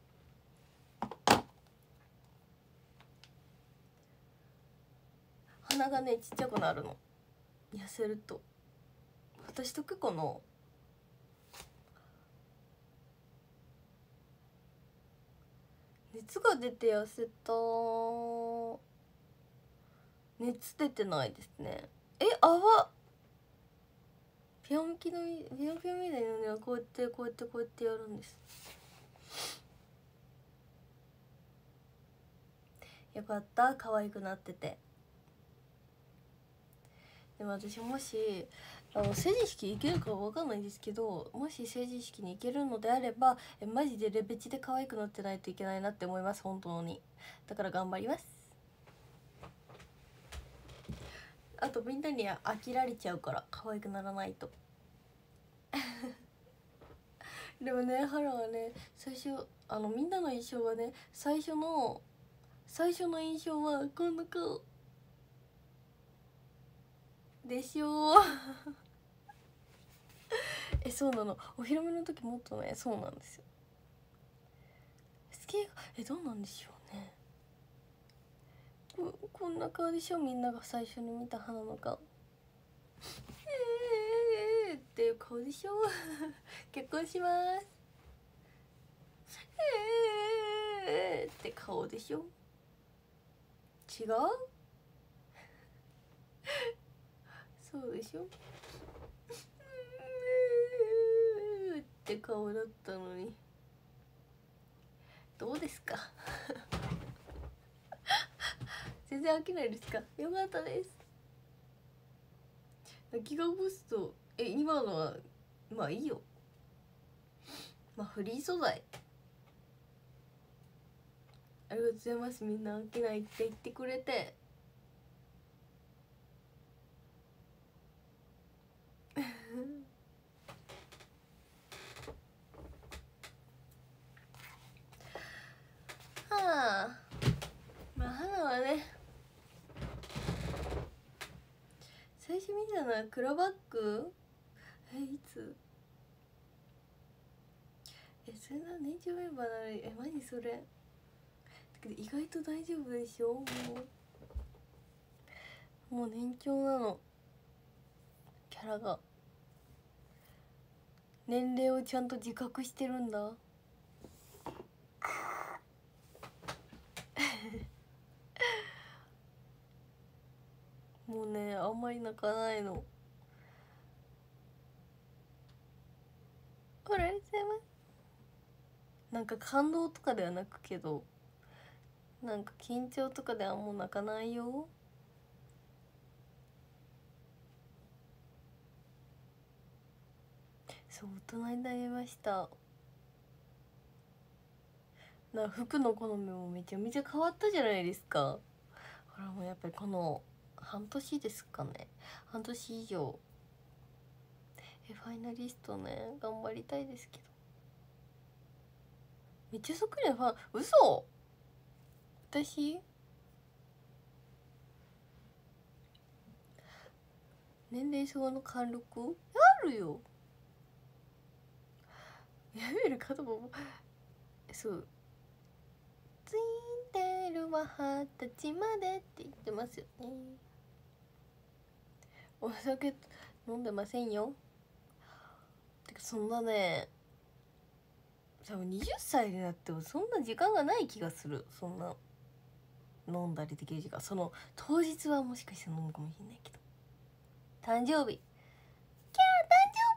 鼻がねちっちゃくなるの痩せると。私と結構の熱が出て痩せた。熱出てないですね。え泡ピヨンキのピヨンピヨンみたいなのはこうやってこうやってこうやってやるんです。よかった可愛くなってて。でも私もしあの成人式行けるかわかんないですけど、もし成人式に行けるのであればえマジでレベチで可愛くなってないといけないなって思います。本当に。だから頑張ります。あとみんなに飽きられちゃうから可愛くならないとでもねハラはね最初あのみんなの印象はね最初の最初の印象はこんな顔でしょうえそうなの。お披露目の時もっとねそうなんですよ。スケがえどうなんでしょうね。ここんな顔でしょ。みんなが最初に見た花の顔えーっていう顔でしょ結婚しますえーって顔でしょ。違うそうでしょって顔だったのに。どうですか全然飽きないですか。よかったです。ギガブーストえ今のはまあいいよ。まあフリー素材ありがとうございます。みんな飽きないって言ってくれてはあまあ花はね最初見たのは黒バッグえいつえそれな年長メンバーなのにえマジそれだけど意外と大丈夫でしょ。もうもう年長なの。キャラが年齢をちゃんと自覚してるんだもうねあんまり泣かないの。ありがとうございます。なんか感動とかではなくけどなんか緊張とかではもう泣かないよ。そう大人になりました。な服の好みもめちゃめちゃ変わったじゃないですか。ほらもうやっぱりこの半年ですかね半年以上えファイナリストね頑張りたいですけどめっちゃそっくりなファン嘘私年齢層の貫禄あるよ。やめる方もそうツインテールは二十歳までって言ってますよね。お酒飲んでませんよ。てかそんなね多分はたちになってもそんな時間がない気がする。そんな飲んだりできる時間その当日はもしかして飲むかもしれないけど誕生日キャー誕生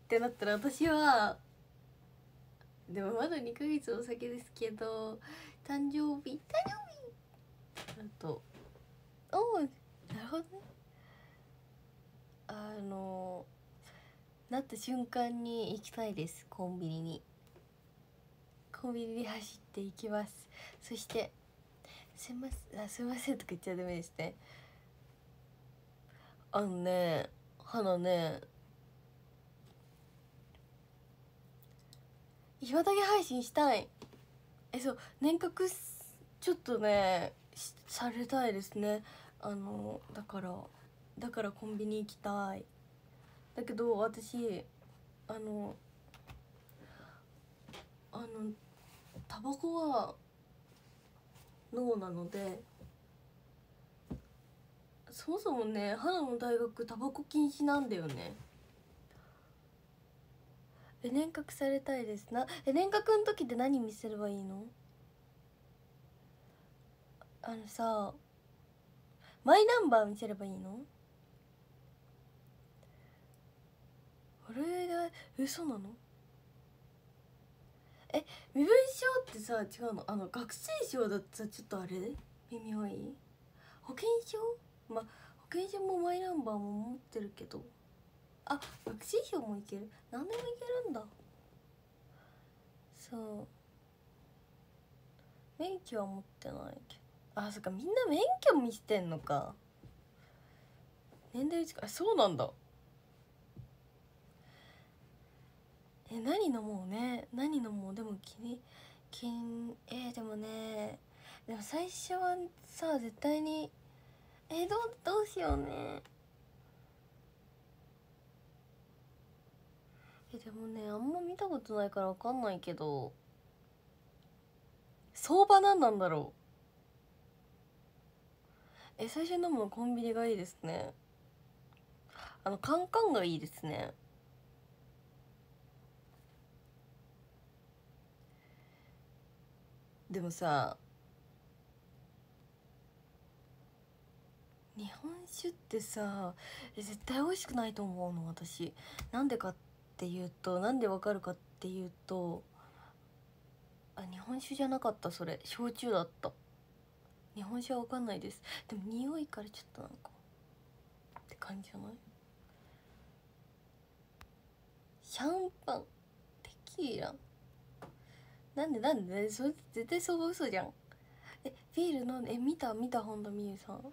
ってなったら私はでもまだにかげつお酒ですけど、誕生日誕生日あとおおなるほどね、あのなった瞬間に行きたいです。コンビニにコンビニに走っていきます。そしてすいません、あすいませんとか言っちゃダメですね。あのね花ね岩竹配信したい。えそう年賀ちょっとねされたいですね。あのだからだからコンビニ行きたい。だけど私あのあのタバコはノーなので、そもそもね花の大学タバコ禁止なんだよね。え年賀されたいですな。え年賀の時って何見せればいいの？あのさマイナンバー見せればいいの？あれだえそうなの？え身分証ってさ違うの？あの学生証だってさちょっとあれ微妙いい。保険証ま保険証もマイナンバーも持ってるけど、あ学生証もいける。何でもいけるんだ。そう免許は持ってないけど、あそっかみんな免許見してんのか。年代近い。そうなんだ。え何飲もうね何飲もう。でも気に気にえー、でもねでも最初はさ絶対にえどうどうしようね。えでもねあんま見たことないから分かんないけど、相場何なんだろう。え最初に飲むのコンビニがいいですね。あのカンカンがいいですね。でもさ日本酒ってさえ絶対美味しくないと思うの私。なんでかっていうとなんでわかるかっていうと、あ日本酒じゃなかった、それ焼酎だった。日本酒はわかんないです。でも匂いからちょっとなんかって感じじゃない？シャンパンテキーラなんでなんでそれ絶対そう嘘じゃん。えビール飲んでえ見た見た本田望結さん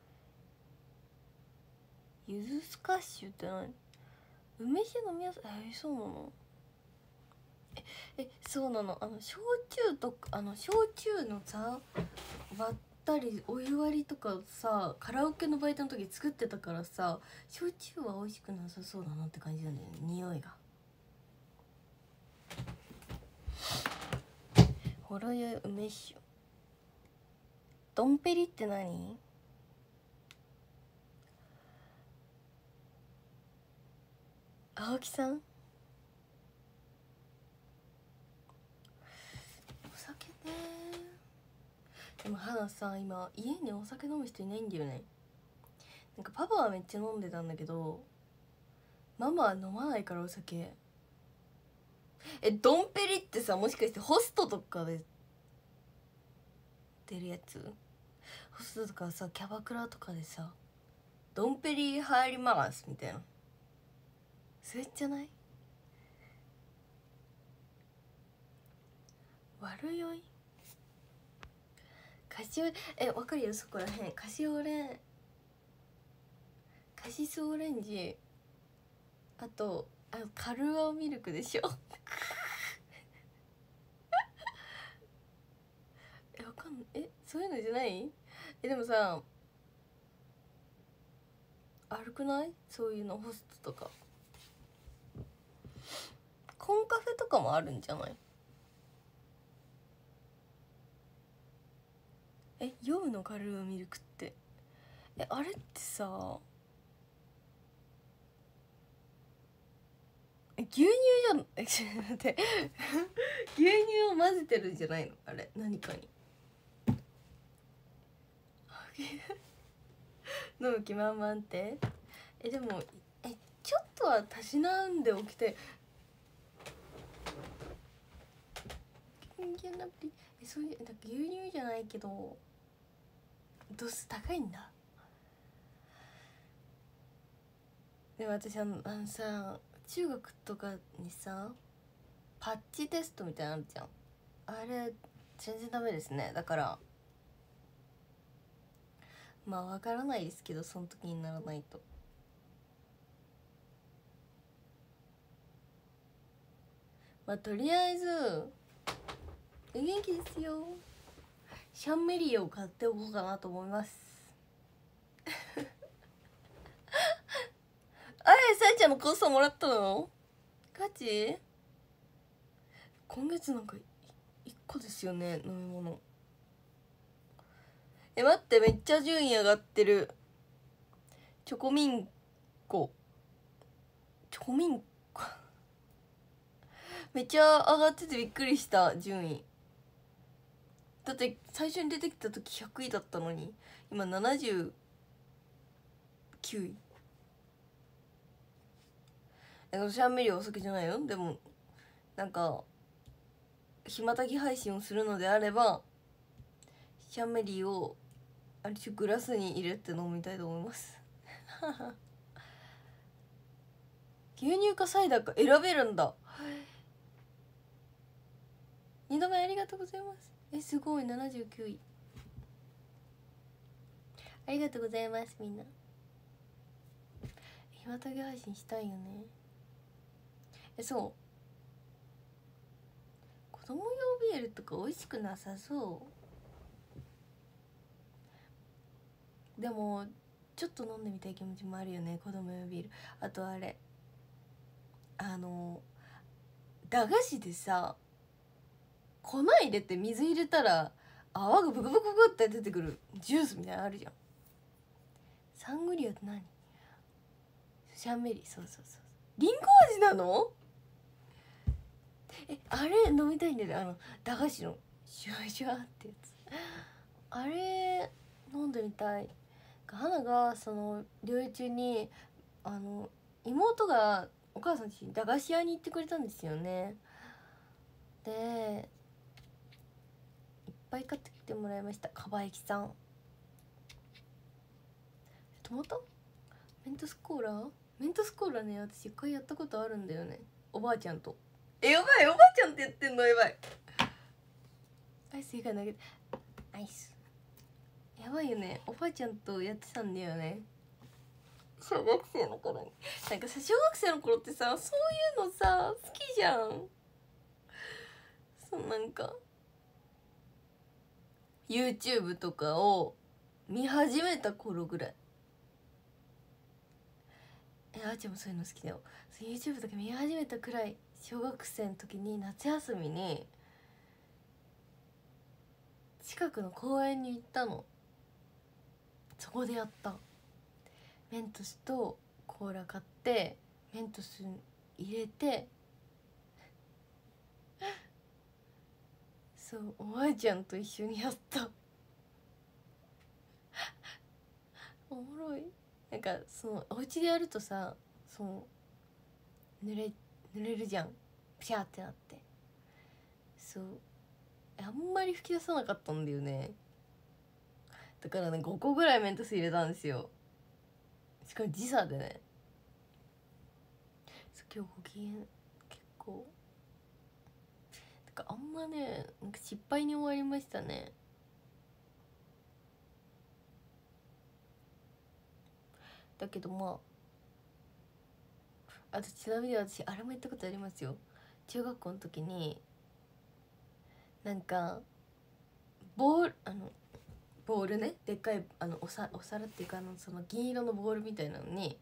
ゆずスカッシュって何？梅酒飲みやすい。えそうなの？ええそうなの。あの焼酎とかあの焼酎のさ割ったりお湯割りとかさカラオケのバイトの時作ってたからさ、焼酎は美味しくなさそうだなって感じなんだよね匂いが。ほろ酔い梅酒ドンペリって何？青木さんお酒ね。でも花さ今家にお酒飲む人いないんだよね。なんかパパはめっちゃ飲んでたんだけどママは飲まないからお酒。えドンペリってさもしかしてホストとかで出るやつ？ホストとかさキャバクラとかでさドンペリ入りますみたいなそれじゃない？悪酔いカシオえわかるよそこらへん。カシオレンカシスオレンジあとあのカルアミルクでしょえわかんないえそういうのじゃない？えでもさ悪くない？そういうのホストとかコンカフェとかもあるんじゃない？え酔うのカルアミルクってえあれってさ牛乳じゃんえちょっと待って牛乳を混ぜてるんじゃないのあれ何かに飲む気満々ってえでもえちょっとはたしなんでおきて牛乳ナプリえそういうなんか牛乳じゃないけど度数高いんだ。でも私あのあのさ中学とかにさパッチテストみたいなのあるじゃん。あれ全然ダメですね。だからまあわからないですけどその時にならないと。まあとりあえずお元気ですよ。シャンメリーを買っておこうかなと思います。あれさえちゃんのコースターもらったの？ガチ？今月なんかいっこですよね飲み物。え待ってめっちゃ順位上がってる。チョコミンコチョコミンコめっちゃ上がっててびっくりした順位。だって最初に出てきた時ひゃくいだったのに今ななじゅうきゅうい。シャンメリーはお酒じゃないよ。でもなんか暇たぎ配信をするのであればシャンメリーをあれグラスに入れて飲みたいと思います牛乳かサイダーか選べるんだ。にどめありがとうございます。えすごいななじゅうきゅういありがとうございます。みんな暇たぎ配信したいよね。えそう子供用ビールとか美味しくなさそう。でもちょっと飲んでみたい気持ちもあるよね子供用ビール。あとあれあの駄菓子でさ粉入れて水入れたら泡がブクブクブクって出てくるジュースみたいなのあるじゃん。サングリアって何？シャンメリーそうそうそうリンゴ味なの？えあれ飲みたいんだよね。あの駄菓子のシュワシュワってやつあれ飲んでみたい。花がその療養中にあの妹がお母さんちに駄菓子屋に行ってくれたんですよね。でいっぱい買ってきてもらいました。かば焼きさんトマトメントスコーラメントスコーラね私一回やったことあるんだよねおばあちゃんと。えやばいおばあちゃんって言ってんのやばい。アイス以外投げてアイスやばいよねおばあちゃんとやってたんだよね小学生の頃に。なんかさ小学生の頃ってさそういうのさ好きじゃん。そうなんか YouTube とかを見始めた頃ぐらい。えあーちゃんもそういうの好きだよ。YouTube とか見始めたくらい小学生の時に夏休みに近くの公園に行ったの。そこでやったメントスとコーラ買ってメントス入れてそうおばあちゃんと一緒にやったおもろい。なんかそのお家でやるとさそう濡れ濡れるじゃんピャーってなって。そうあんまり吹き出さなかったんだよね。だからねごこぐらいメントス入れたんですよ。しかも時差でね。今日ご機嫌結構だからあんまねなんか失敗に終わりましたね。だけどまああとちなみに私あれも言ったことありますよ。中学校の時になんかボールあのボールねでっかいあのおさお皿っていうかあのその銀色のボールみたいなのに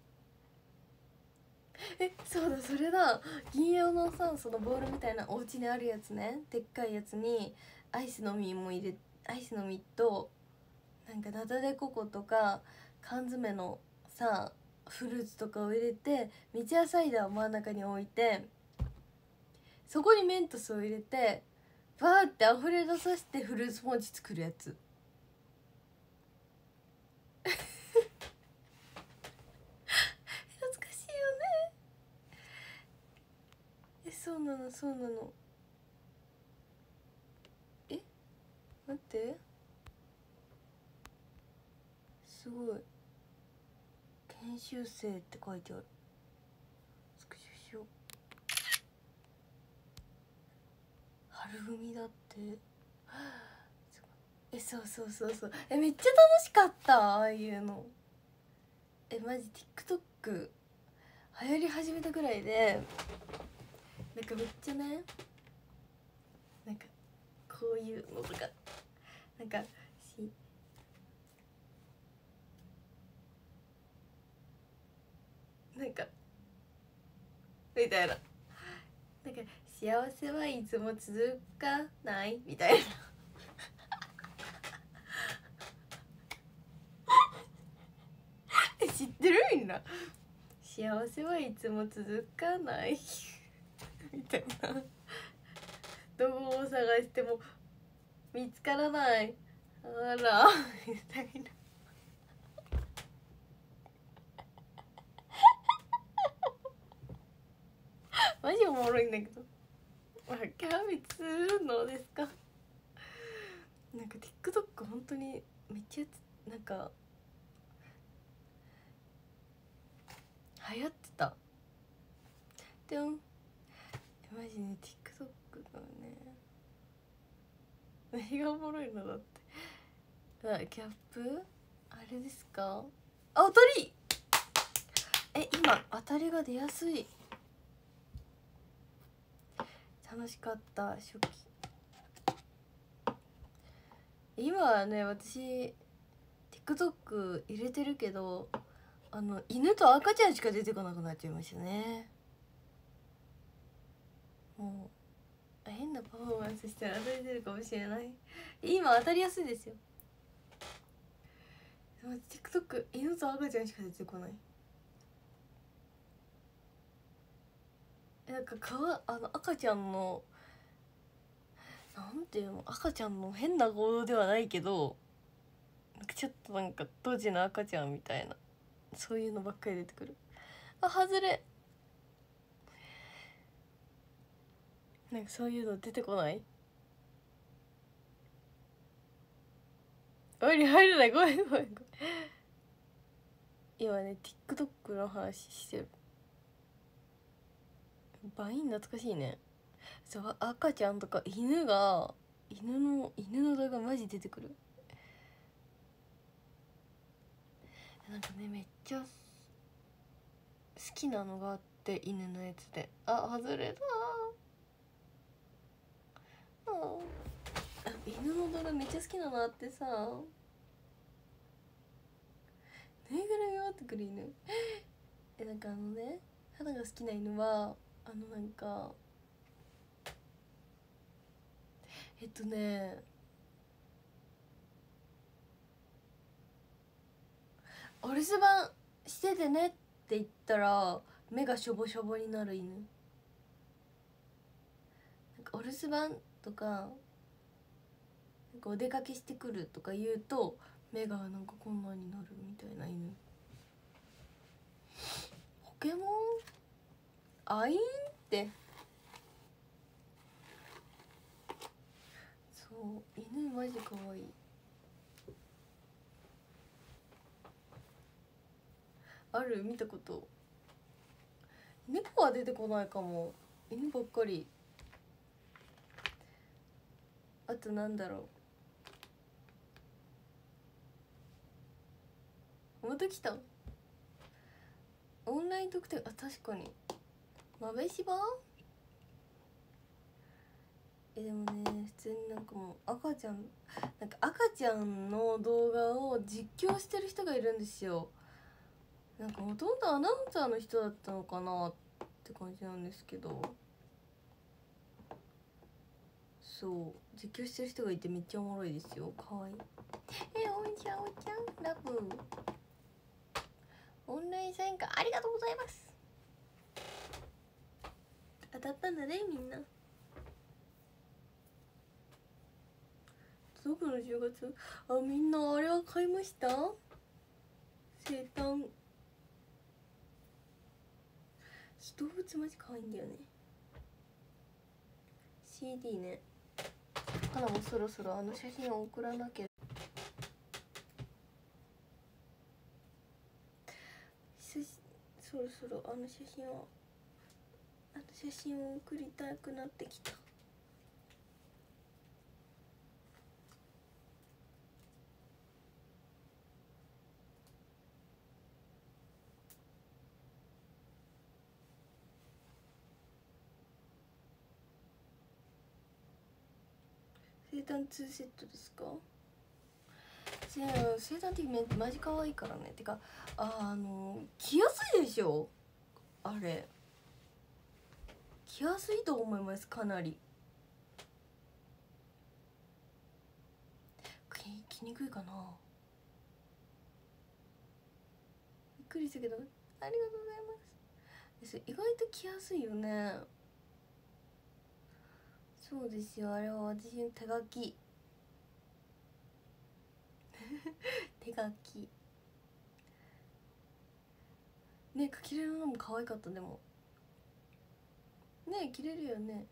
えそうだそれだ銀色のさそのボールみたいなお家にあるやつねでっかいやつにアイスの実も入れアイスの実となんかナタデココとか缶詰のさフルーツとかを入れて三ツ矢サイダーを真ん中に置いてそこにメントスを入れてバーって溢れ出させてフルーツポンチ作るやつ懐かしいよね。 そうなのそうなの。え待って、すごい研修生って書いてある。スクショしよう。春組だって。えそうそうそうそう、えめっちゃ楽しかった、ああいうの。えマジ TikTok 流行り始めたぐらいで、なんかめっちゃね、なんかこういうのとかなんかしなんかみたいな、なんか幸せはいつも続かないみたいなえ知ってるみんな。幸せはいつも続かないみたいな。どこを探しても見つからない、あらみたいな。マジおもろいんだけど。キャベツのですか。なんか TikTok 本当にめっちゃなんか流行ってた。でもマジね TikTok がね、何がおもろいのだって。あキャップあれですか。あ当たり。え今当たりが出やすい。楽しかった初期。今はね私 TikTok 入れてるけど、あの犬と赤ちゃんしか出てこなくなっちゃいましたね。もう変なパフォーマンスしたら当たり出るかもしれない。今当たりやすいですよ。TikTok 犬と赤ちゃんしか出てこない。なんかかわあの赤ちゃんのなんていうの、赤ちゃんの変な行動ではないけど、なんかちょっとなんか当時の赤ちゃんみたいな、そういうのばっかり出てくる。あ外れ。なんかそういうの出てこない。おい入れない、ごめんごめんごめん。今ね TikTok の話してる。バイン懐かしいね。そう赤ちゃんとか犬が犬の犬の動画マジ出てくる。なんかねめっちゃ好きなのがあって、犬のやつで。あ外れた。あ犬の動画めっちゃ好きなのあってさ、ぬいぐるみ持ってくる犬えなんかあのね、花が好きな犬はあのなんかえっとねお留守番しててねって言ったら目がしょぼしょぼになる犬。なんかお留守番とかなんかお出かけしてくるとか言うと目がなんかこんなになるみたいな犬。ポケモンアインってそう犬マジかわいい。ある見たこと。猫は出てこないかも。犬ばっかり。あとなんだろう、また来た。オンライン特典、あ確かに豆柴。えでもね普通になんかもう赤ちゃんなんか赤ちゃんの動画を実況してる人がいるんですよ。なんかほとんどアナウンサーの人だったのかなって感じなんですけど、そう実況してる人がいてめっちゃおもろいですよ。かわいい。えおいちゃんおいちゃんラブオンラインサイン会ありがとうございます。当たったんだねみんな。届くのじゅうがつ。あみんなあれは買いました。生誕動物マジ可愛いんだよね。 シーディー ね。花もそろそろあの写真を送らなきゃ。そろそろあの写真をあの写真を送りたくなってきた。生誕ツーセットですか？生誕ティーメンってマジ可愛いからね。てかああの着やすいでしょあれ。着やすいと思います。かなり着着にくいかな。びっくりしたけどありがとうございます。意外と着やすいよね。そうですよ。あれは私の手書き手書きね。着れるのも可愛かった。でもね着れるよね。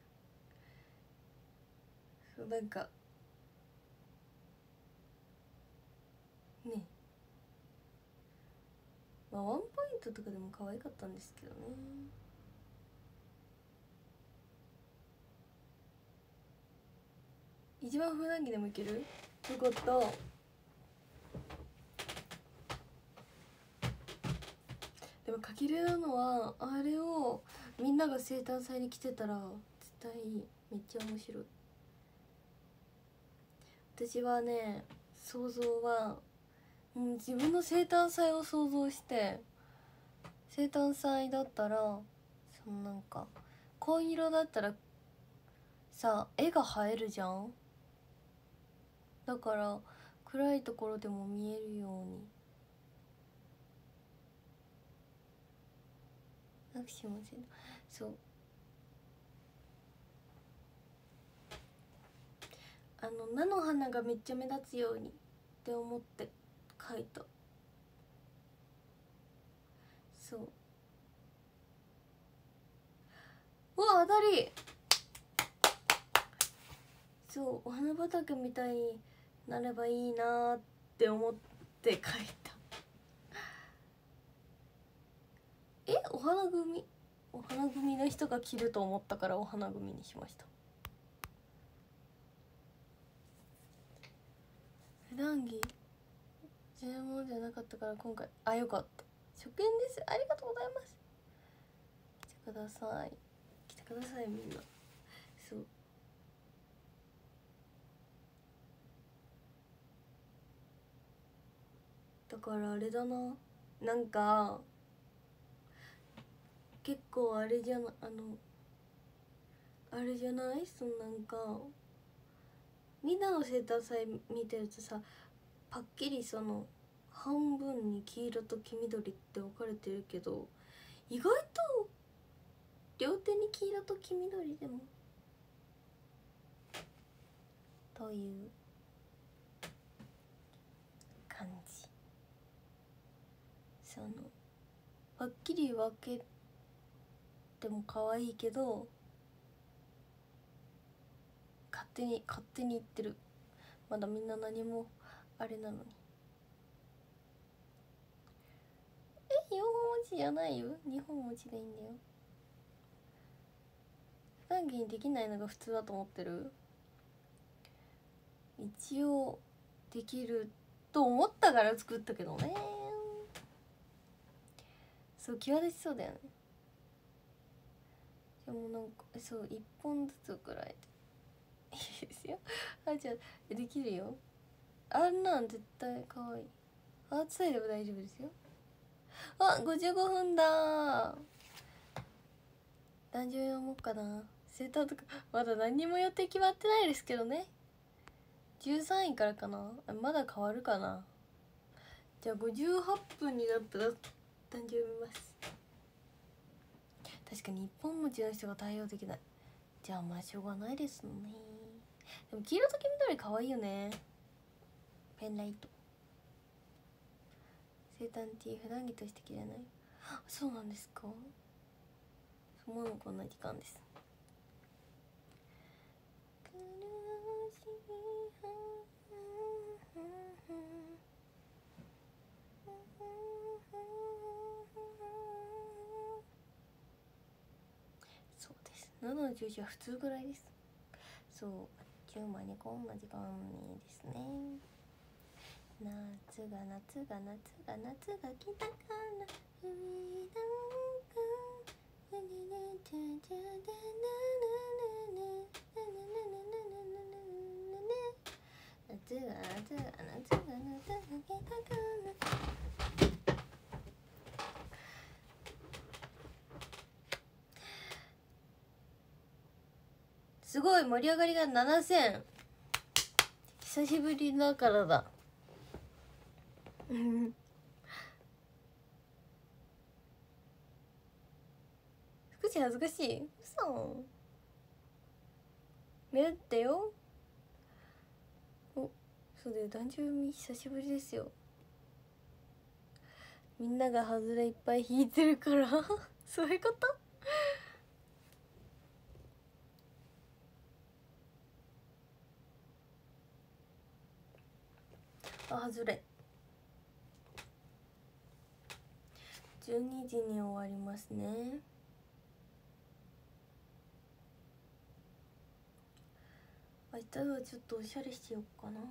そうなんかね、まあワンポイントとかでも可愛かったんですけどね。一番普段着でもいける？よかった。でもかきれなのはあれをみんなが生誕祭に来てたら絶対めっちゃ面白い。私はね想像は、うん、自分の生誕祭を想像して、生誕祭だったらそのなんか紺色だったらさ絵が映えるじゃん。だから暗いところでも見えるように握手もせん。そうあの菜の花がめっちゃ目立つようにって思って描いた。そううわ当たり。そうお花畑みたいになればいいなって思って描いた。えお花組お花組の人が着ると思ったからお花組にしました。普段着注文じゃなかったから今回あよかった。初見です。ありがとうございます。来てください来てくださいみんな。そうだからあれだな、なんか結構あれじゃなあのあれじゃないそのなんかみんなの生誕祭見てるとさパッキリその半分に黄色と黄緑って分かれてるけど意外と両手に黄色と黄緑でもという感じ。そのはっきり分けても可愛いけど勝手に勝手に言ってる。まだみんな何もあれなのに。えよんほん文字じゃないよ。にほん文字でいいんだよ。普段着にできないのが普通だと思ってる。一応できると思ったから作ったけどね。そう際立ちそうだよね。でもなんかそういっぽんずつくらいでいいですよ。あじゃあできるよ。あんなん絶対かわいい。アーツサイドも大丈夫ですよ。あごじゅうごふんだ。誕生日読もうかな。生誕とかまだ何にも予定決まってないですけどね。じゅうさんいからかな。まだ変わるかな。じゃあごじゅうはっぷんになったら誕生日見ます。確かに一本持ちの人が対応できない。じゃあまあしょうがないですね。でも黄色と黄緑可愛いよね。ペンライト生誕ティー普段着として着れない。そうなんですか。もうこんな時間です。 喉の調子は普通ぐらいです。そう、あっちゅう間にこんな時間にですね。夏が夏が夏が夏が来たから海なんか夏が夏が夏が夏が夏が来たからすごい盛り上がりがななせん。久しぶりだからだ。少し恥ずかしい。嘘。目立ってよ。お、そうだよ、男女組久しぶりですよ。みんなが外れいっぱい引いてるからそういうことあ、外れじゅうにじに終わりますね。明日はちょっとおしゃれしようかな。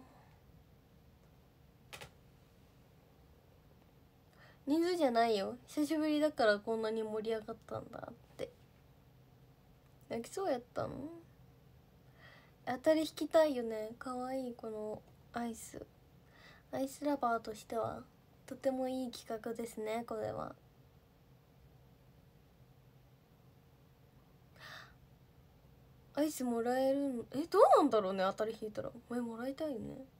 人数じゃないよ、久しぶりだからこんなに盛り上がったんだって。泣きそうやったの？当たり引きたいよね。かわいいこのアイス。アイスラバーとしてはとてもいい企画ですね、これは。アイスもらえるの？え、どうなんだろうね。当たり引いたらお前もらいたいよね。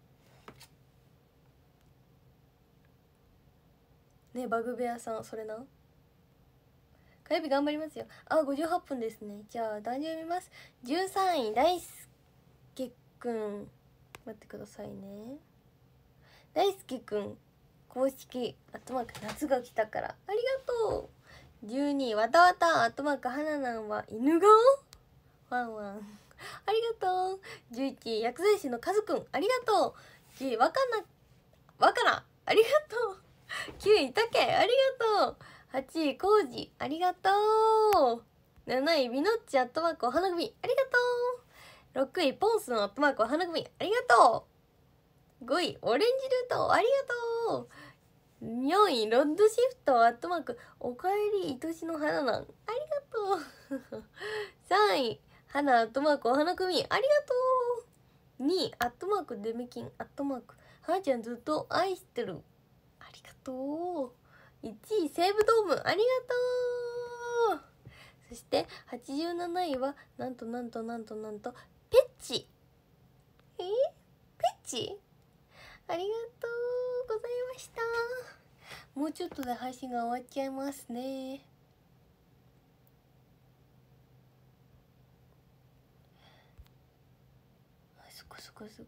ね、バグベアさん、それな。火曜日頑張りますよ。あ、ごじゅうはっぷんですね。じゃあ男女読みます。じゅうさんい大輔くん、待ってくださいね。大輔くん公式アットマーク夏が来たからありがとう。じゅうにいわたわたアットマークはななんは犬顔ワンワンありがとう。じゅういちい薬剤師のカズくんありがとう。じゅういわかなわからありがとう。きゅういたけありがとう。はちいコウジありがとう。なないみのっちアットマークお花組ありがとう。ろくいポンスのアットマークお花組ありがとう。ごいオレンジルートありがとう。よんいロッドシフトアットマークおかえり愛しの花なんありがとう。さんい花アットマークお花組ありがとう。にいアットマークデメキンアットマークはーちゃんずっと愛してるありがとう。いちい西武ドームありがとう。そしてはちじゅうなないはなんとなんとなんとなんとペッチ。えー、ペッチありがとうございました。もうちょっとで配信が終わっちゃいますね。あ、そこそこそこ。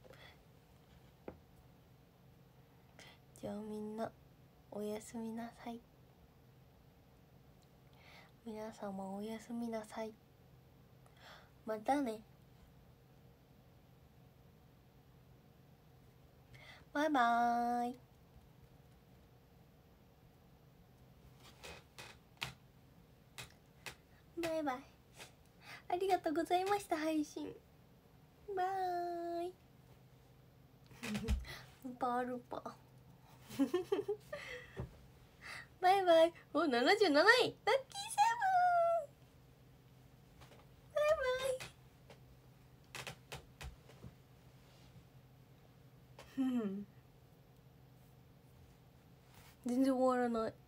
じゃあみんなおやすみなさい。皆様おやすみなさい。またね。バイバーイ。バイバイ。ありがとうございました。配信バイパルパバイバイ。お、ななじゅうなないラッキーセブン。バイバイ。全然終わらない。